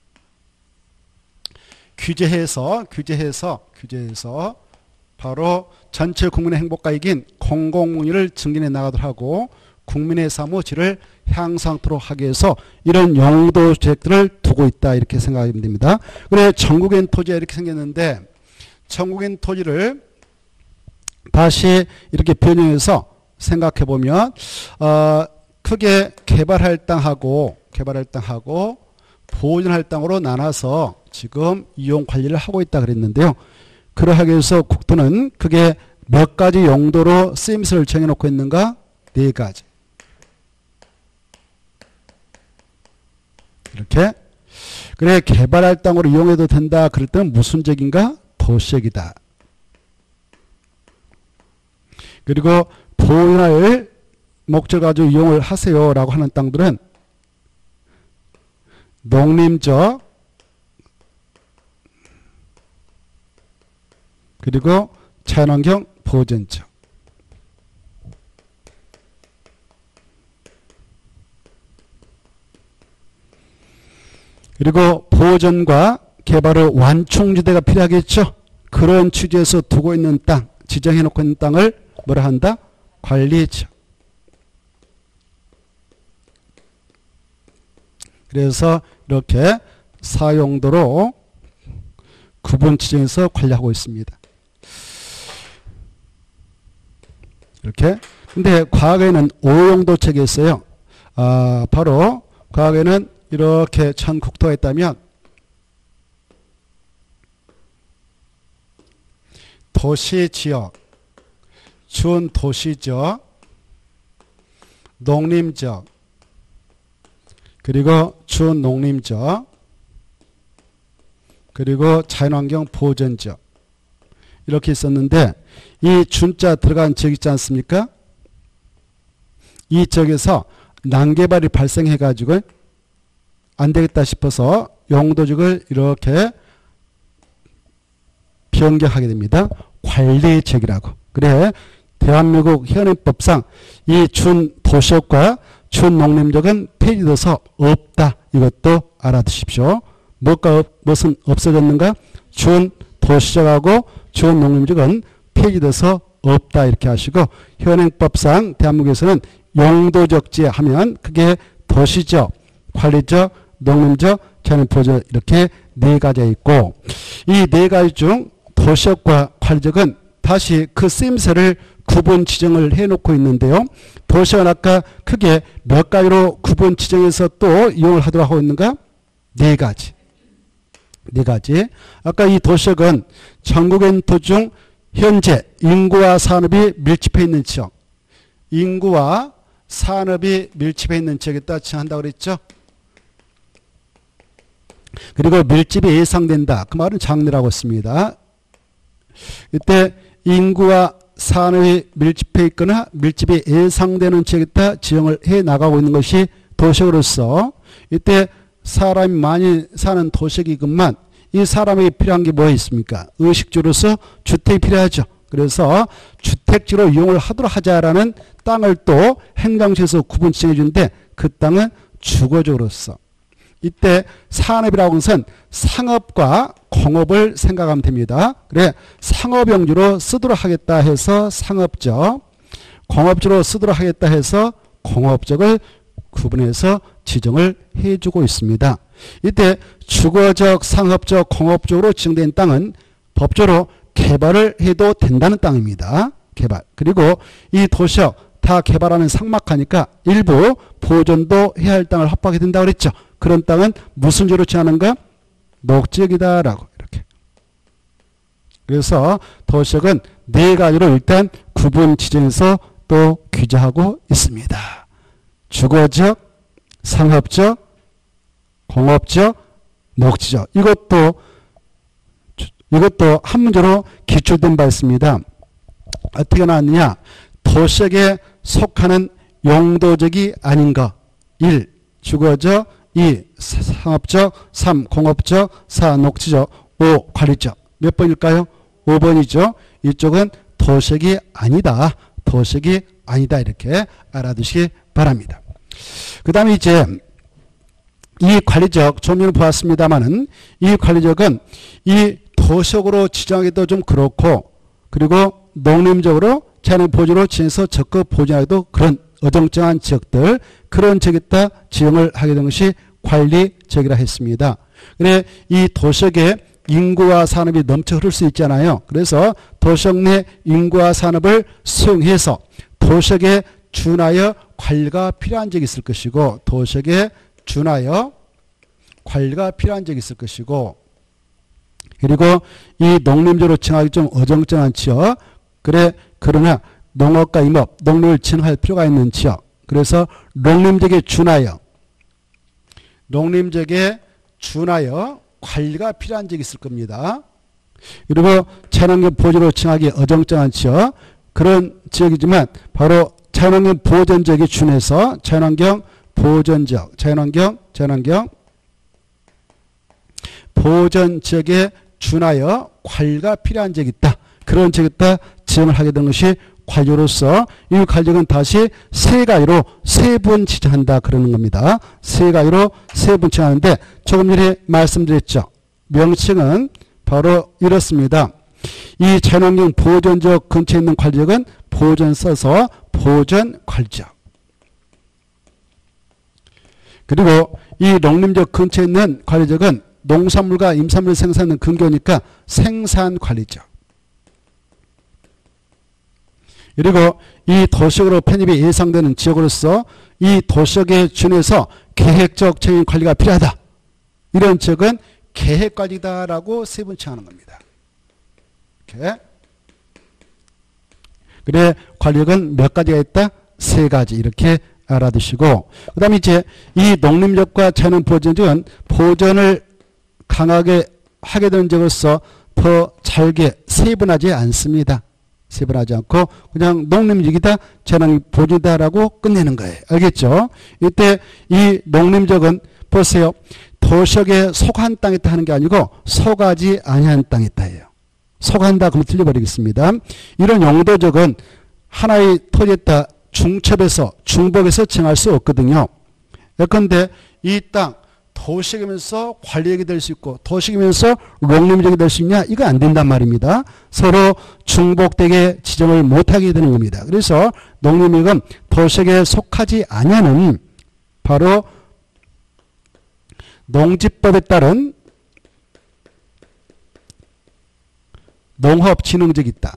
규제해서 규제해서 규제해서 바로 전체 국민의 행복과 이긴 공공문의를 증진해 나가도록 하고 국민의 사무질을 향상토록 하기 위해서 이런 용도 정책들을 두고 있다 이렇게 생각하면 됩니다. 그래 전국엔 토지가 이렇게 생겼는데 전국엔 토지를 다시 이렇게 변형해서 생각해 보면 어, 크게 개발할 땅하고 개발할 땅하고 보존할 땅으로 나눠서 지금 이용 관리를 하고 있다 그랬는데요. 그러하기 위해서 국토는 크게 몇 가지 용도로 쓰임새를 정해놓고 있는가? 네 가지. 이렇게. 그래 개발할 땅으로 이용해도 된다. 그럴 때는 무슨 지역인가? 도시역이다. 그리고 보존할 목적을 가지고 이용을 하세요 라고 하는 땅들은 농림적 그리고 자연환경 보전적. 그리고 보전과 개발의 완충지대가 필요하겠죠. 그런 취지에서 두고 있는 땅, 지정해놓고 있는 땅을 뭐라 한다? 관리지역. 그래서 이렇게 사용도로 구분 지정해서 관리하고 있습니다. 이렇게. 근데 과거에는 오용도책이 있어요. 아, 바로 과거에는 이렇게 전 국토가 있다면 도시지역, 준도시지역, 농림지역, 그리고 준농림지역, 그리고 자연환경 보전지역 이렇게 있었는데 이 준자 들어간 지역 있지 않습니까? 이 지역에서 난개발이 발생해 가지고 안 되겠다 싶어서 용도지역을 이렇게 변경하게 됩니다. 관리지역이라고. 그래 대한민국 현행법상 이 준도시역과 준농림지역은 폐지돼서 없다. 이것도 알아두십시오. 뭐가 무엇은 없어졌는가? 준도시적하고 준농림지역은 폐지돼서 없다 이렇게 하시고 현행법상 대한민국에서는 용도적지 하면 그게 도시적, 관리적, 농림적, 자연보전 이렇게 네 가지가 있고 이 네 가지 중 도시적과 관리적은 다시 그 쓰임새를 구분 지정을 해놓고 있는데요. 도시는 아까 크게 몇 가지로 구분 지정해서 또 이용을 하도록 하고 있는가? 네 가지. 네 가지. 아까 이 도시역은 전국의 토지 중 현재 인구와 산업이 밀집해 있는 지역. 인구와 산업이 밀집해 있는 지역에다 지정한다고 그랬죠. 그리고 밀집이 예상된다. 그 말은 장래라고 씁니다. 이때 인구와 산업이 밀집해 있거나 밀집이 예상되는 지역에다 지정을 해 나가고 있는 것이 도시로서 이때 사람이 많이 사는 도시이건만 이 사람에게 필요한 게 뭐가 있습니까? 의식주로서 주택이 필요하죠. 그래서 주택지로 이용을 하도록 하자라는 땅을 또 행정시에서 구분 지정해 주는데 그 땅은 주거지로서 이때 산업이라고 하는 것은 상업과 공업을 생각하면 됩니다. 그래 상업용지로 쓰도록 하겠다 해서 상업적, 공업지로 쓰도록 하겠다 해서 공업적을 구분해서 지정을 해주고 있습니다. 이때 주거적, 상업적, 공업적으로 지정된 땅은 법적으로 개발을 해도 된다는 땅입니다. 개발. 그리고 이 도시역 다 개발하면 삭막하니까 일부 보존도 해야 할 땅을 확보하게 된다고 그랬죠. 그런 땅은 무슨 지로 지정하는가? 녹지역이다라고 이렇게. 그래서 도시역은 네 가지로 일단 구분 지정해서 또 규제하고 있습니다. 주거지역, 상업지역, 공업지역, 녹지지역. 이것도 이것도 한 문제로 기출된 바 있습니다. 어떻게 나왔느냐? 도시역에 속하는 용도적이 아닌 것. 일. 주거적, 이. 상업적, 삼. 공업적, 사. 녹지적, 오. 관리적. 몇 번일까요? 오 번이죠. 이쪽은 도시역이 아니다. 도시역이 아니다. 이렇게 알아두시기 바랍니다. 그 다음에 이제 이 관리적, 좀 전에 보았습니다만은 이 관리적은 이 도시역으로 지정하기도 좀 그렇고 그리고 농림적으로 자연 보존으로 지정해서 적극 보존하기도 그런 어정쩡한 지역들 그런 지역에다 지정을 하게 된 것이 관리지역이라 했습니다. 그래 이 도시역에 인구와 산업이 넘쳐 흐를 수 있잖아요. 그래서 도시역 내 인구와 산업을 수용해서 도시역에 준하여 관리가 필요한 적이 있을 것이고 도시역에 준하여 관리가 필요한 적이 있을 것이고 그리고 이 농림지로 지정하기 좀 어정쩡한 지역 그래 그러나 농업과 임업, 농림을 지정할 필요가 있는 지역 그래서 농림지역에 준하여 농림지역에 준하여 관리가 필요한 적이 있을 겁니다. 그리고 자연환경 보존으로 지정하기 어정쩡한 지역 그런 지역이지만 바로 자연환경 보존지역에 준해서 자연환경 보존지역, 자연환경, 자연환경 보존지역에 준하여 관리가 필요한 지역이 있다. 그런 지역에다 지정을 하게 된 것이 관리로서 이 관리는 다시 세 가지로 세분 지정한다 그러는 겁니다. 세 가지로 세분 지정하는데 조금 전에 말씀드렸죠. 명칭은 바로 이렇습니다. 이 자연환경 보존지역 근처에 있는 관리지역은 보존 써서 보존관리지역. 그리고 이 농림지역 근처에 있는 관리지역은 농산물과 임산물 생산하는 근교니까 생산관리지역. 그리고 이 도시역으로 편입이 예상되는 지역으로서 이 도시역에 준해서 계획적 적인 관리가 필요하다. 이런 지역은 계획관리다라고 세분칭하는 겁니다. 이렇게. 그래 관리역은 몇 가지가 있다? 세 가지 이렇게 알아두시고 그 다음에 이제 이 농림지역과 자연 보존지역은 보존을 강하게 하게 되는 지역으로서 더 잘게 세분하지 않습니다. 세분하지 않고 그냥 농림지역이다 자연 보존이다라고 끝내는 거예요. 알겠죠? 이때 이 농림지역은 보세요. 도시역에 속한 땅에 있다 하는 게 아니고 속하지 아니한 땅에 있다예요. 속한다 그러면 틀려버리겠습니다. 이런 용도적은 하나의 토지에다 중첩에서 중복해서 정할 수 없거든요. 예컨대 이 땅 도시이면서 관리역이 될 수 있고 도시이면서 농림지역이 될 수 있냐? 이거 안 된단 말입니다. 서로 중복되게 지정을 못하게 되는 겁니다. 그래서 농림지역은 도시역에 속하지 않냐는 바로 농지법에 따른 농업진흥지역이 있다.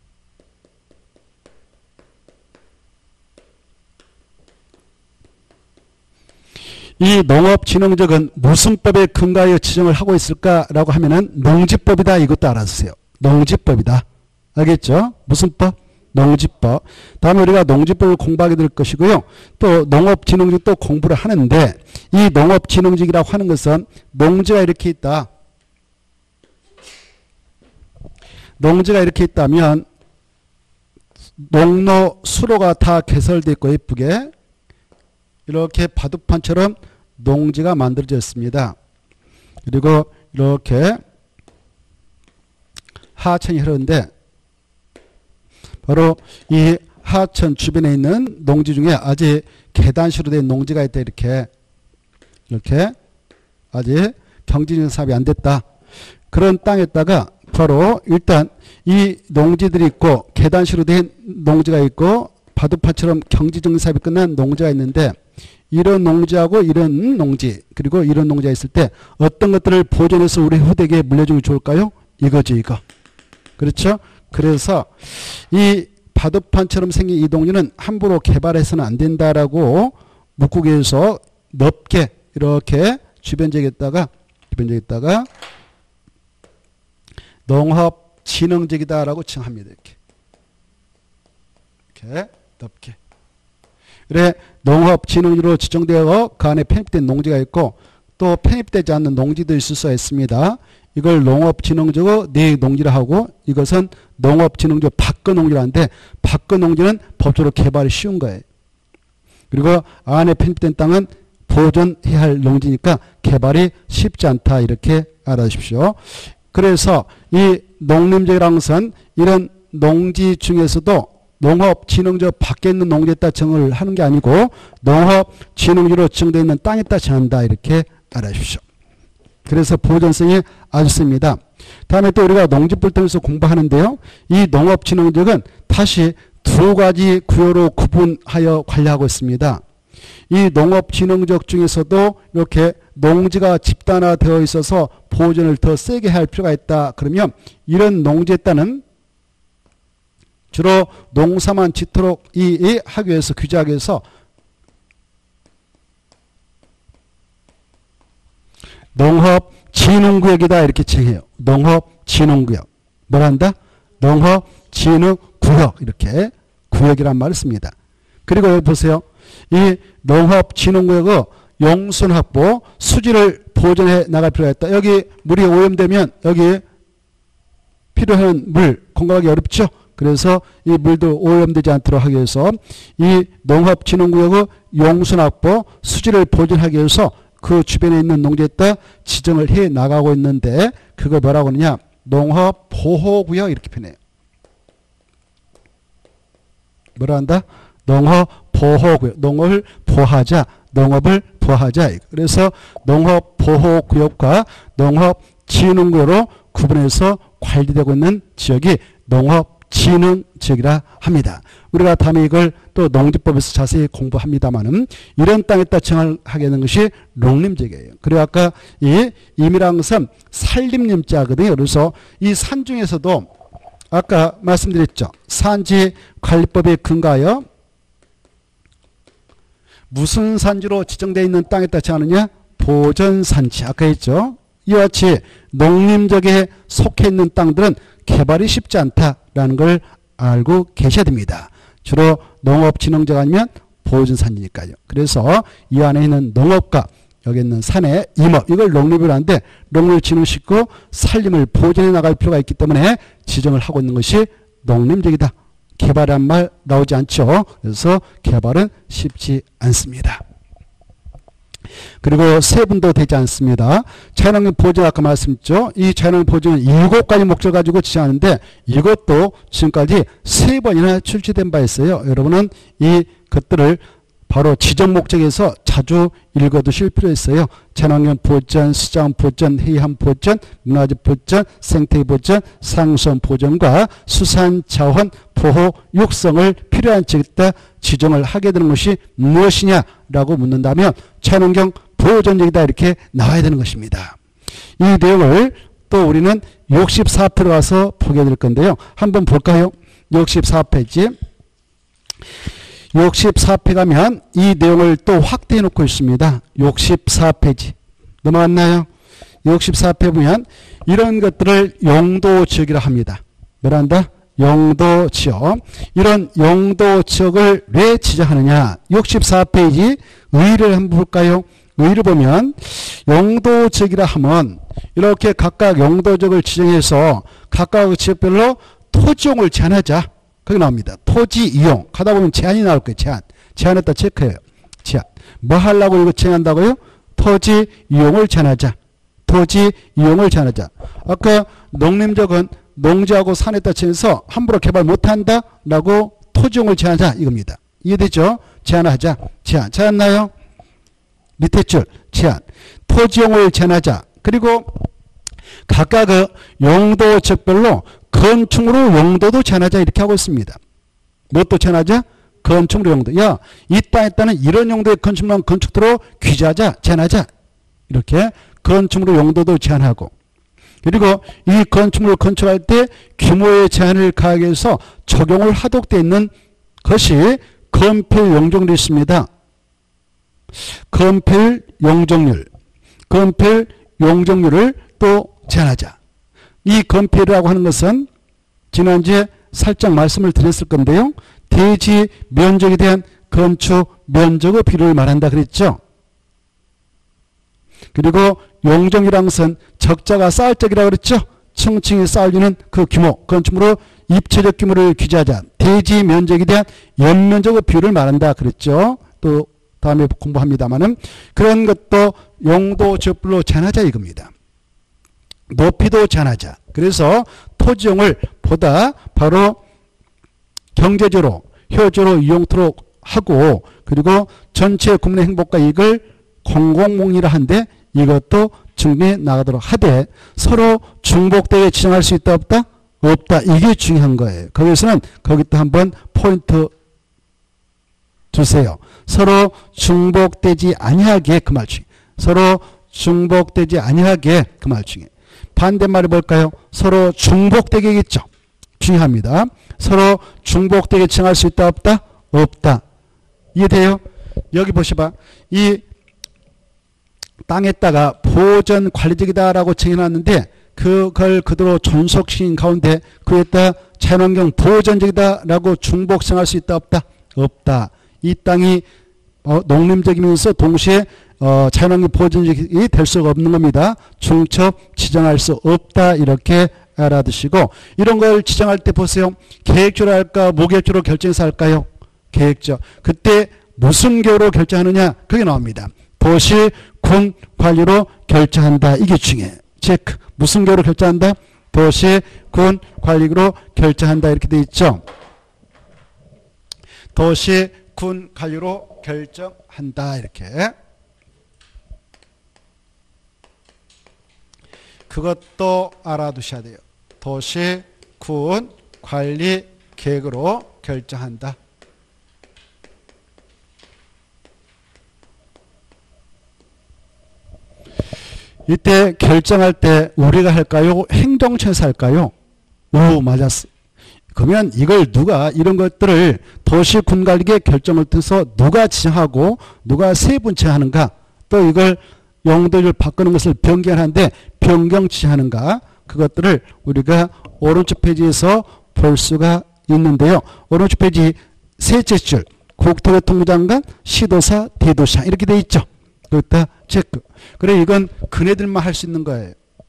이 농업진흥지역은 무슨 법에 근거하여 지정을 하고 있을까라고 하면은 농지법이다. 이것도 알아주세요. 농지법이다. 알겠죠? 무슨 법? 농지법. 다음에 우리가 농지법을 공부하게 될 것이고요. 또 농업진흥직도 공부를 하는데 이 농업진흥직이라고 하는 것은 농지가 이렇게 있다. 농지가 이렇게 있다면 농로, 수로가 다 개설되어 있고 예쁘게 이렇게 바둑판처럼 농지가 만들어졌습니다. 그리고 이렇게 하천이 흐르는데 바로 이 하천 주변에 있는 농지 중에 아직 계단식으로 된 농지가 있다. 이렇게 이렇게 아직 경지적 사업이 안 됐다. 그런 땅에다가 바로 일단 이 농지들이 있고 계단식으로 된 농지가 있고 바둑판처럼 경지적 사업이 끝난 농지가 있는데 이런 농지하고 이런 농지 그리고 이런 농지가 있을 때 어떤 것들을 보존해서 우리 후대기에 물려주면 좋을까요? 이거죠, 이거. 그렇죠? 그래서 이 바둑판처럼 생긴 이 농지는 함부로 개발해서는 안 된다라고 묵국에서 넓게 이렇게 주변적에다가 주변적에다가 농업진흥적이다라고 칭합니다. 이렇게 이렇게 넓게. 그래 농업진흥지로 지정되어 그 안에 편입된 농지가 있고 또 편입되지 않는 농지도 있을 수 있습니다. 이걸 농업진흥지고 내 농지라 하고 이것은 농업진흥지 밖의 농지라는데 밖의 농지는 법적으로 개발이 쉬운 거예요. 그리고 안에 편입된 땅은 보존해야 할 농지니까 개발이 쉽지 않다 이렇게 알아주십시오. 그래서 이 농림지라는 것은 이런 농지 중에서도 농업진흥지 밖에 있는 농지에다 정을 하는 게 아니고 농업진흥지로 지정되어 있는 땅에다 정한다 이렇게 알아주십시오. 그래서 보존성이 아주 셉니다. 다음에 또 우리가 농지법을 통해서 공부하는데요. 이 농업진흥지역은 다시 두 가지 구요로 구분하여 관리하고 있습니다. 이 농업진흥지역 중에서도 이렇게 농지가 집단화되어 있어서 보존을 더 세게 할 필요가 있다. 그러면 이런 농지에 따른 주로 농사만 짓도록 이, 이 하기 위해서 규제하기 위해서 농업진흥구역이다 이렇게 정해요. 농업진흥구역. 뭐라 한다? 농업진흥구역 이렇게 구역이란 말을 씁니다. 그리고 여기 보세요. 이 농업진흥구역의 용순확보 수질을 보존해 나갈 필요가 있다. 여기 물이 오염되면 여기 필요한 물 공급하기 어렵죠. 그래서 이 물도 오염되지 않도록 하기 위해서 이 농업진흥구역의 용순확보 수질을 보존하기 위해서 그 주변에 있는 농지에다 지정을 해 나가고 있는데 그거 뭐라고 하느냐? 농업보호구역 이렇게 표현해요. 뭐라 한다? 농업보호구역. 농업을 보호하자. 농업을 보호하자. 그래서 농업보호구역과 농업진흥구역으로 구분해서 관리되고 있는 지역이 농업진흥지역이라 합니다. 우리가 다음에 이걸 또 농지법에서 자세히 공부합니다만은 이런 땅에다 정을 하게 되는 것이 농림지역이에요. 그리고 아까 이 임이라는 것은 산림림자거든요. 그래서 이 산 중에서도 아까 말씀드렸죠. 산지관리법에 근거하여 무슨 산지로 지정되어 있는 땅에다 정하느냐? 보전산지. 아까 했죠. 이와 같이 농림지역에 속해 있는 땅들은 개발이 쉽지 않다라는 걸 알고 계셔야 됩니다. 주로 농업진흥지역 아니면 보존산지니까요. 그래서 이 안에 있는 농업과 여기 있는 산의 임업 이걸 농림이라고 하는데 농림을 진흥시키고 산림을 보존해 나갈 필요가 있기 때문에 지정을 하고 있는 것이 농림지역이다. 개발이란 말 나오지 않죠. 그래서 개발은 쉽지 않습니다. 그리고 세분도 되지 않습니다. 자연환경 보존 아까 말씀드렸죠. 이 자연환경 보존은 일곱 가지 목적을 가지고 지정하는데 이것도 지금까지 세 번이나 출시된 바 있어요. 여러분은 이 것들을 바로 지정 목적에서 자주 읽어두실 필요 있어요. 자연환경 보전, 수자원 보전, 해양 보전, 문화재 보전, 생태계 보전, 상수원 보전과 수산자원 보호 육성을 필요한 지역에다 지정을 하게 되는 것이 무엇이냐라고 묻는다면 자연환경 보전지역이다 이렇게 나와야 되는 것입니다. 이 내용을 또 우리는 육십사 페로 가서 보게 될 건데요. 한번 볼까요? 육십사 페이지. 육십사 페이지 가면 이 내용을 또 확대해 놓고 있습니다. 육십사 페이지. 넘어갔나요? 육십사 페이지 보면 이런 것들을 용도지역이라 합니다. 뭐라 한다? 용도 지역. 이런 용도 지역을 왜 지정하느냐. 육십사 페이지 의의를 한번 볼까요? 의의를 보면 용도 지역이라 하면 이렇게 각각 용도 지역을 지정해서 각각 지역별로 토지용을 제한하자. 거기 나옵니다. 토지 이용. 가다 보면 제한이 나올 거예요. 제한. 제한했다 체크해요. 제한. 뭐 하려고 이거 제한한다고요? 토지 이용을 제한하자. 토지 이용을 제한하자. 아까 농림적은 농지하고 산에다 치면서 함부로 개발 못한다 라고 토지용을 제한하자 이겁니다. 이해되죠? 제한하자. 제한. 제한나요? 밑에 줄 제한. 토지용을 제한하자. 그리고 각각 용도 지역별로 건축물로 용도도 제한하자 이렇게 하고 있습니다. 무엇도 제한하자? 건축물 용도. 야, 이 땅에 따는 이런 용도의 건축물만 건축도로 규제하자, 제한하자. 이렇게 건축물 용도도 제한하고. 그리고 이 건축물을 건축할 때 규모의 제한을 가하기 위해서 적용을 하도록 되어 있는 것이 건폐 용적률이 있습니다. 건폐 용적률. 건폐 용적률을 또 제한하자. 이 건폐라고 하는 것은 지난주에 살짝 말씀을 드렸을 건데요. 대지 면적에 대한 건축 면적의 비율을 말한다 그랬죠. 그리고 용적이라는 것은 적자가 쌓을 적이라고 그랬죠. 층층이 쌓여지는 그 규모, 건축물로 입체적 규모를 규제하자. 대지 면적에 대한 연면적의 비율을 말한다 그랬죠. 또 다음에 공부합니다만은 그런 것도 용도 지역별로 제한하자 이겁니다. 높이도 제한하자. 그래서 토지용을 보다 바로 경제적으로 효율적으로 이용토록 하고 그리고 전체 국민의 행복과 이익을 공공몽이라 한데 이것도 증명해 나가도록 하되 서로 중복되게 지정할 수 있다 없다? 없다. 이게 중요한 거예요. 거기서는 거기도 한번 포인트 주세요. 서로 중복되지 아니하게 그 말 중에 서로 중복되지 아니하게 그 말 중에 반대말이 뭘까요? 서로 중복되게겠죠. 중요합니다. 서로 중복되게 지정할 수 있다 없다? 없다. 이해돼요? 여기 보셔봐. 이 땅에다가 보전 관리적이다라고 정해놨는데 그걸 그대로 존속시킨 가운데 그에다 자연환경 보전적이다라고 중복 정할 수 있다 없다? 없다. 이 땅이 어, 농림적이면서 동시에 어, 자연환경 보전적이 될 수가 없는 겁니다. 중첩 지정할 수 없다 이렇게 알아두시고 이런 걸 지정할 때 보세요. 계획적으로 할까 무계획적으로 결정해서 할까요? 계획적. 그때 무슨 계획으로 결정하느냐 그게 나옵니다. 도시 군 관리로 결정한다. 이게 중요해요. 체크. 무슨 계획으로 결정한다? 도시 군 관리로 결정한다. 이렇게 돼 있죠. 도시 군 관리로 결정한다. 이렇게. 그것도 알아두셔야 돼요. 도시 군 관리 계획으로 결정한다. 이때 결정할 때 우리가 할까요? 행정처에서 할까요? 오, 맞았어. 그러면 이걸 누가 이런 것들을 도시군관리계 결정을 통해서 누가 지정하고 누가 세분체하는가 또 이걸 용도를 바꾸는 것을 변경하는데 변경 지정하는가 그것들을 우리가 오른쪽 페이지에서 볼 수가 있는데요. 오른쪽 페이지 셋째 줄 국토교통부 장관, 시도사, 대도시장 이렇게 돼 있죠. 여기다 체크. 그래 이건 그네들만 할 수 있는 거예요.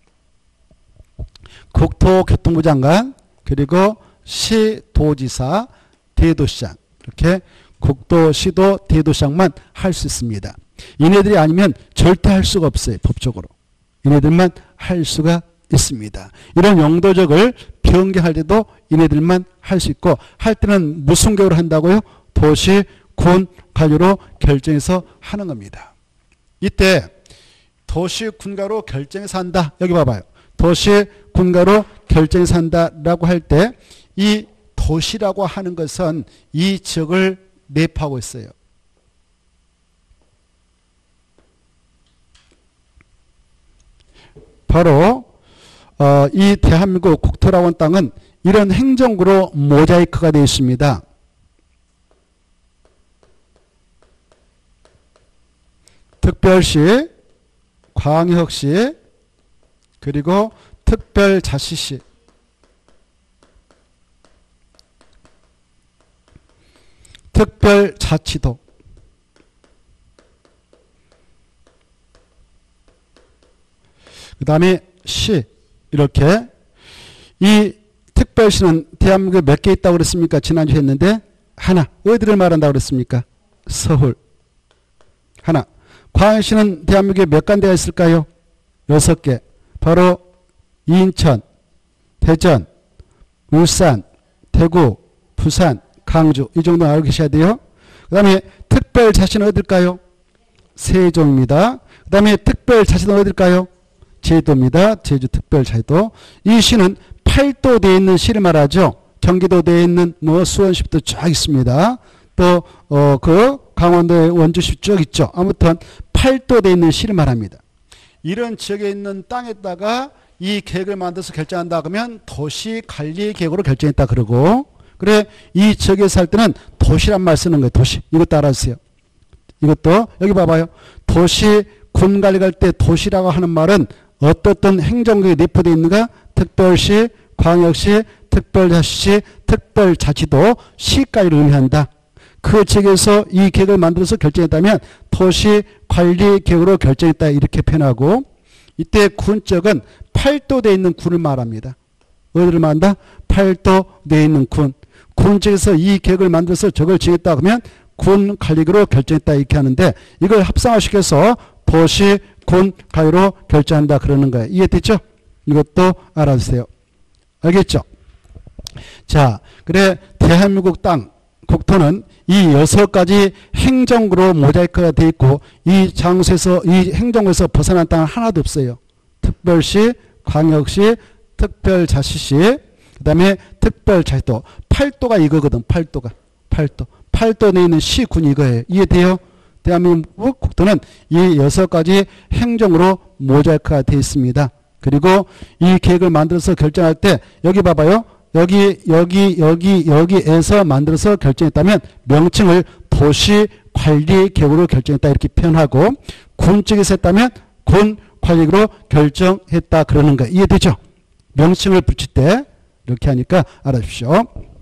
국토교통부 장관 그리고 시도지사, 대도시장 이렇게 국도, 시도, 대도시장만 할 수 있습니다. 이네들이 아니면 절대 할 수가 없어요. 법적으로. 이네들만 할 수가 있습니다. 이런 용도적을 변경할 때도 이네들만 할 수 있고 할 때는 무슨 계획으로 한다고요? 도시, 군, 관리로 결정해서 하는 겁니다. 이때 도시, 군가로 결정해서 한다. 여기 봐봐요. 도시, 군가로 결정해서 한다라고 할 때 이 도시라고 하는 것은 이 지역을 내포하고 있어요. 바로 어, 이 대한민국 국토라고 하는 땅은 이런 행정구로 모자이크가 되어 있습니다. 특별시, 광역시, 그리고 특별자치시. 특별자치도. 그 다음에 시. 이렇게. 이 특별시는 대한민국에 몇 개 있다고 그랬습니까? 지난주에 했는데 하나. 어디를 말한다고 그랬습니까? 서울. 하나. 광역시는 대한민국에 몇 군데가 있을까요? 여섯 개. 바로 인천, 대전, 울산, 대구, 부산, 강주. 이 정도 알고 계셔야 돼요. 그 다음에 특별자치는 어딜까요? 세종입니다. 그 다음에 특별자치도는 어딜까요? 제주도입니다. 제주특별자치도. 이 시는 팔도대에 있는 시를 말하죠. 경기도대에 있는 뭐 수원시부터 쫙 있습니다. 또 어 그 강원도의 원주시 쭉 있죠. 아무튼 팔도대에 있는 시를 말합니다. 이런 지역에 있는 땅에다가 이 계획을 만들어서 결정한다 그러면 도시관리계획으로 결정했다 그러고, 그래 이 지역에 살 때는 도시란 말 쓰는 거예요. 도시. 이것도 알아주세요. 이것도 여기 봐봐요. 도시 군관리 갈 때 도시라고 하는 말은 어떻든 행정국에 내포되어 있는가? 특별시, 광역시, 특별자치시, 특별자치도, 시까지를 의미한다. 그 지역에서 이 계획을 만들어서 결정했다면 도시관리계획으로 결정했다 이렇게 표현하고, 이때 군적은 팔도대에 있는 군을 말합니다. 어디를 말한다? 팔도대에 있는 군. 군적에서 이 계획을 만들어서 저걸 지었다 그러면 군관리계획으로 결정했다 이렇게 하는데, 이걸 합성화시켜서 도시 군관리로 결정한다 그러는 거예요. 이해됐죠? 이것도 알아주세요. 알겠죠? 자, 그래 대한민국 땅, 국토는 이 여섯 가지 행정구로 모자이크가 되어 있고, 이 장소에서, 이 행정구에서 벗어난 땅은 하나도 없어요. 특별시, 광역시, 특별자치시, 그 다음에 특별자치도. 팔도가 이거거든. 팔도가. 팔도. 팔도 내에 있는 시, 군 이거예요. 이해돼요? 대한민국 국토는 이 여섯 가지 행정으로 모자이크가 되어 있습니다. 그리고 이 계획을 만들어서 결정할 때 여기 봐봐요. 여기 여기 여기 여기에서 만들어서 결정했다면 명칭을 도시관리계획으로 결정했다 이렇게 표현하고, 군 쪽에서 했다면 군관리계획으로 결정했다 그러는 거예요. 이해되죠? 명칭을 붙일 때 이렇게 하니까 알아주십시오.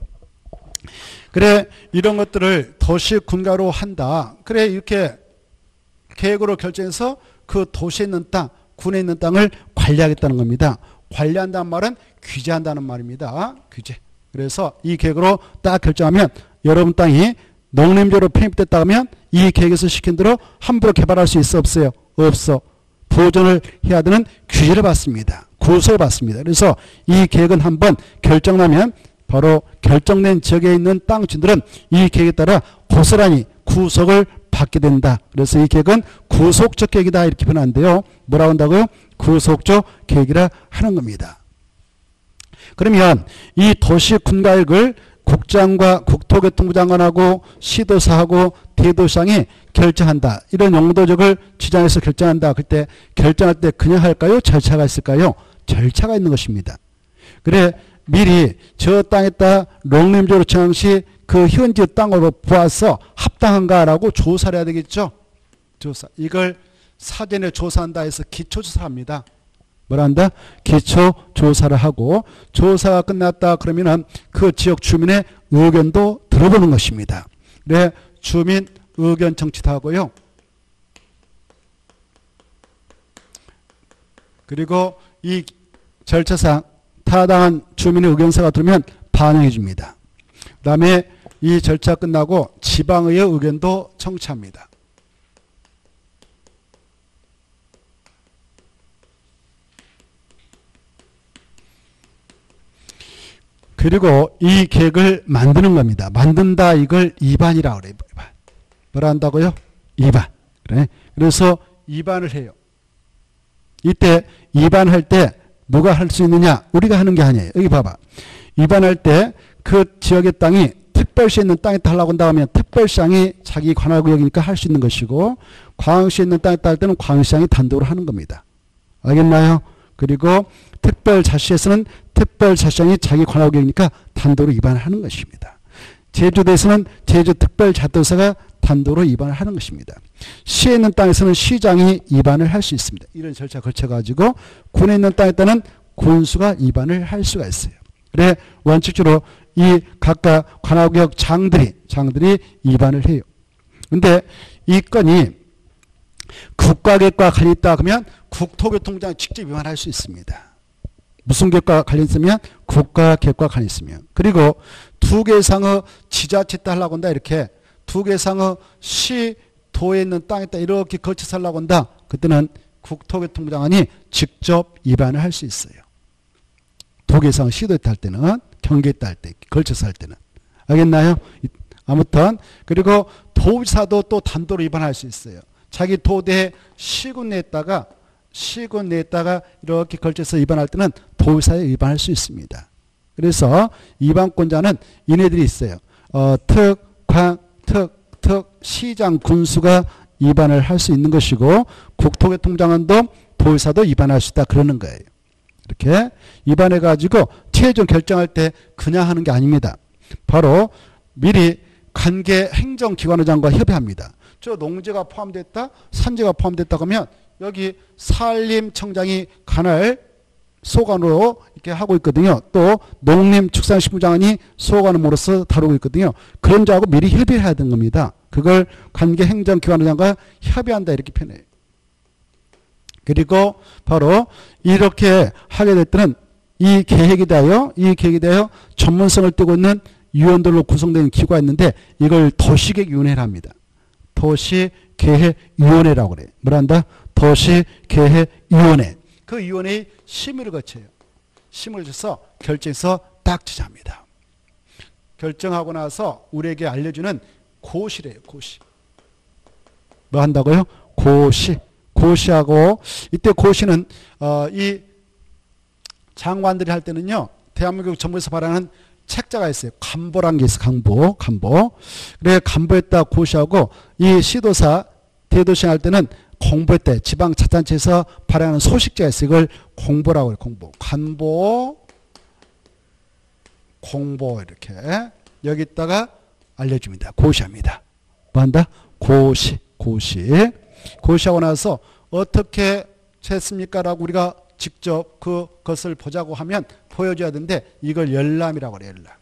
그래 이런 것들을 도시군가로 한다. 그래 이렇게 계획으로 결정해서 그 도시에 있는 땅, 군에 있는 땅을 관리하겠다는 겁니다. 관리한다는 말은 규제한다는 말입니다. 규제. 그래서 이 계획으로 딱 결정하면 여러분 땅이 농림지로 편입됐다 하면 이 계획에서 시킨 대로 함부로 개발할 수 있어 없어요? 없어. 보존을 해야 되는 규제를 받습니다. 구속을 받습니다. 그래서 이 계획은 한번 결정나면 바로 결정된 지역에 있는 땅 주인들은 이 계획에 따라 고스란히 구속을 받게 된다. 그래서 이 계획은 구속적 계획이다 이렇게 표현하는데요. 뭐라고 한다고요? 구속적 계획이라 하는 겁니다. 그러면 이 도시군가획을 국장과 국토교통부 장관하고 시도사하고 대도시장이 결정한다. 이런 용도적을 지정해서 결정한다. 그때 결정할 때 그냥 할까요? 절차가 있을까요? 절차가 있는 것입니다. 그래 미리 저 땅에다 농림지로 정한 시 그 현지 땅으로 보아서 합당한가라고 조사를 해야 되겠죠. 조사. 이걸 사전에 조사한다 해서 기초조사를 합니다. 뭐라 한다? 기초조사를 하고, 조사가 끝났다 그러면은 그 지역 주민의 의견도 들어보는 것입니다. 네, 주민 의견 청취도 하고요. 그리고 이 절차상 타당한 주민의 의견서가 들으면 반영해 줍니다. 그 다음에 이 절차 끝나고 지방의회 의견도 청취합니다. 그리고 이 계획을 만드는 겁니다. 만든다 이걸 입안이라고 그래요. 입안. 뭐라 한다고요? 입안. 그래. 그래서 입안을 해요. 이때 입안할 때 누가 할 수 있느냐? 우리가 하는 게 아니에요. 여기 봐봐. 입안할 때 그 지역의 땅이 특별시에 있는 땅에 하려고 한다 하면 특별시장이 자기 관할구역이니까 할 수 있는 것이고, 광역시에 있는 땅에 할 때는 광역시장이 단독으로 하는 겁니다. 알겠나요? 그리고 특별자치에서는 특별자치장이 자기 관할구역이니까 단독으로 입안을 하는 것입니다. 제주도에서는 제주특별자치도사가 단독으로 입안을 하는 것입니다. 시에 있는 땅에서는 시장이 입안을 할 수 있습니다. 이런 절차 거쳐가지고 군에 있는 땅에 따른 군수가 입안을 할 수가 있어요. 그래 원칙적으로 이 각각 관할구역 장들이 장들이 위반을 해요. 근데 이 건이 국가계획과 관련이 있다 그러면 국토교통부장이 직접 위반할 수 있습니다. 무슨 계획과 관련이 있으면 국가계획과 관련이 있으면. 그리고 두 개 이상의 지자체 때 하려고 한다. 이렇게 두 개 이상의 시, 도에 있는 땅에다 이렇게 걸쳐서 하려고 한다. 그때는 국토교통부 장관이 직접 위반을 할 수 있어요. 두 개 이상의 시도에 할 때는, 경계에 할 때, 걸쳐서 할 때는. 알겠나요? 아무튼 그리고 도지사도 또 단도로 위반할 수 있어요. 자기 도대에 시군 내에다가 시군 내에다가 이렇게 걸쳐서 위반할 때는 도지사에 위반할 수 있습니다. 그래서 위반권자는 이네들이 있어요. 어, 특, 관, 특, 특, 시장, 군수가 위반을 할 수 있는 것이고 국토교통장관도 도지사도 위반할 수 있다 그러는 거예요. 이렇게 위반해 가지고 최종 결정할 때 그냥 하는 게 아닙니다. 바로 미리 관계 행정기관의장과 협의합니다. 저 농지가 포함됐다, 산지가 포함됐다 그러면 여기 산림청장이 관할 소관으로 이렇게 하고 있거든요. 또 농림축산식품장관이 소관으로서 다루고 있거든요. 그런 자하고 미리 협의를 해야 되는 겁니다. 그걸 관계행정기관의장과 협의한다 이렇게 표현해요. 그리고 바로 이렇게 하게 될 때는 이 계획에 대하여 이 계획에 대하여 전문성을 띠고 있는 위원들로 구성되는 기구가 있는데 이걸 도시계획위원회를 합니다. 도시계획위원회라고 그래요. 뭐란다? 도시계획위원회. 그 위원회의 심의를 거쳐요. 심의를 줘서 결정해서 딱 지정합니다. 결정하고 나서 우리에게 알려주는 고시래요. 고시. 뭐 한다고요? 고시. 고시하고 이때 고시는 어, 이 장관들이 할 때는요. 대한민국 정부에서 발행하는 책자가 있어요. 간보라는 게 있어요. 간보. 간보. 그래 간보했다 고시하고 이 시도사 대도시 할 때는 공보 때 지방자치단체에서 발행하는 소식자가 있어요. 이걸 공보라고 해요. 공보. 간보, 공보 이렇게 여기다가 알려줍니다. 고시합니다. 뭐 한다? 고시. 고시. 고시하고 나서 어떻게 했습니까? 라고 우리가 직접 그것을 보자고 하면 보여줘야 되는데 이걸 열람이라고 그래요. 열람.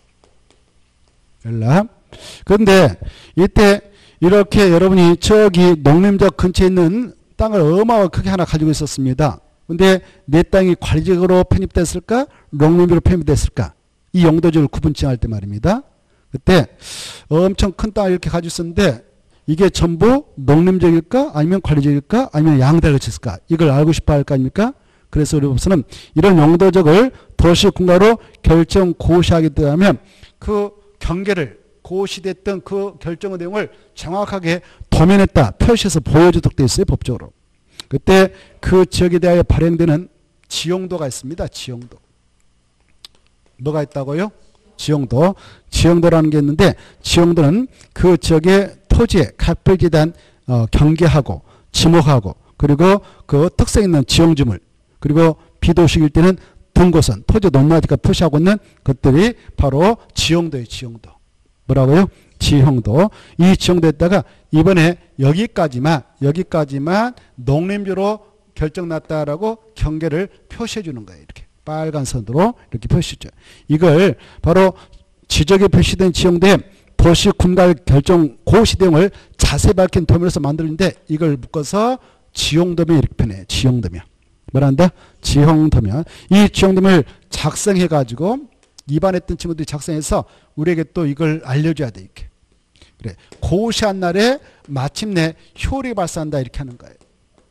열람. 그런데 이때 이렇게 여러분이 저기 농림지역 근처에 있는 땅을 어마어마하게 크게 하나 가지고 있었습니다. 근데 내 땅이 관리적으로 편입됐을까? 농림지로 편입됐을까? 이 용도적을 구분칭할 때 말입니다. 그때 엄청 큰 땅을 이렇게 가지고 있었는데 이게 전부 농림지역일까? 아니면 관리지역일까? 아니면 양대를 거쳤을까? 이걸 알고 싶어 할 거 아닙니까? 그래서 우리로서는 이런 용도적을 도시군가로 결정 고시하게 되면 그 경계를 고시됐던 그 결정의 내용을 정확하게 도면에다 표시해서 보여주도록 되어 있어요. 법적으로. 그때 그 지역에 대하여 발행되는 지용도가 있습니다. 지용도. 뭐가 있다고요? 지용도. 지용도라는 게 있는데 지용도는 그 지역의 토지에 각별에 대한 어, 경계하고 지목하고 그리고 그 특색 있는 지형지물 그리고 비도시일 때는 등고선 토지 논마디가 표시하고 있는 것들이 바로 지형도예요. 지형도. 뭐라고요? 지형도. 이 지형도에다가 이번에 여기까지만 여기까지만 농림지로 결정났다라고 경계를 표시해 주는 거예요. 이렇게 빨간 선으로 이렇게 표시죠. 이걸 바로 지적에 표시된 지형도에 도시 군갈 결정 고시 내용을 자세히 밝힌 도면에서 만드는데 이걸 묶어서 지형도면 이렇게 표현해요. 지형도면. 뭐란다? 지형도면. 이 지형도면을 작성해 가지고 입안했던 친구들이 작성해서 우리에게 또 이걸 알려줘야 돼. 이렇게. 그래. 고시한 날에 마침내 효력이 발생한다. 이렇게 하는 거예요.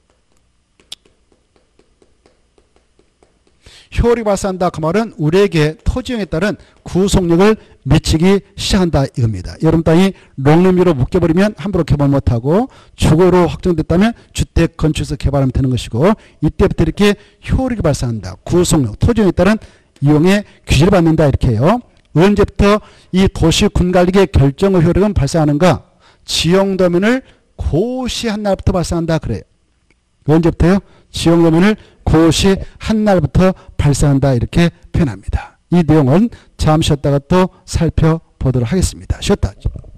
효력이 발생한다. 그 말은 우리에게 토지용에 따른 구속력을 미치기 시작한다. 이겁니다. 여러분 땅이 농림지로 묶여버리면 함부로 개발 못하고 주거로 확정됐다면 주택 건축해서 개발하면 되는 것이고 이때부터 이렇게 효력이 발생한다. 구속력, 토지용에 따른 이용에 규제를 받는다. 이렇게 해요. 언제부터 이 도시 군관리의 결정의 효력은 발생하는가? 지형도면을 고시한 날부터 발생한다. 그래요. 언제부터요? 지형도면을 고시한 날부터 발생한다. 이렇게 표현합니다. 이 내용은 잠시 쉬었다가 또 살펴보도록 하겠습니다. 쉬었다.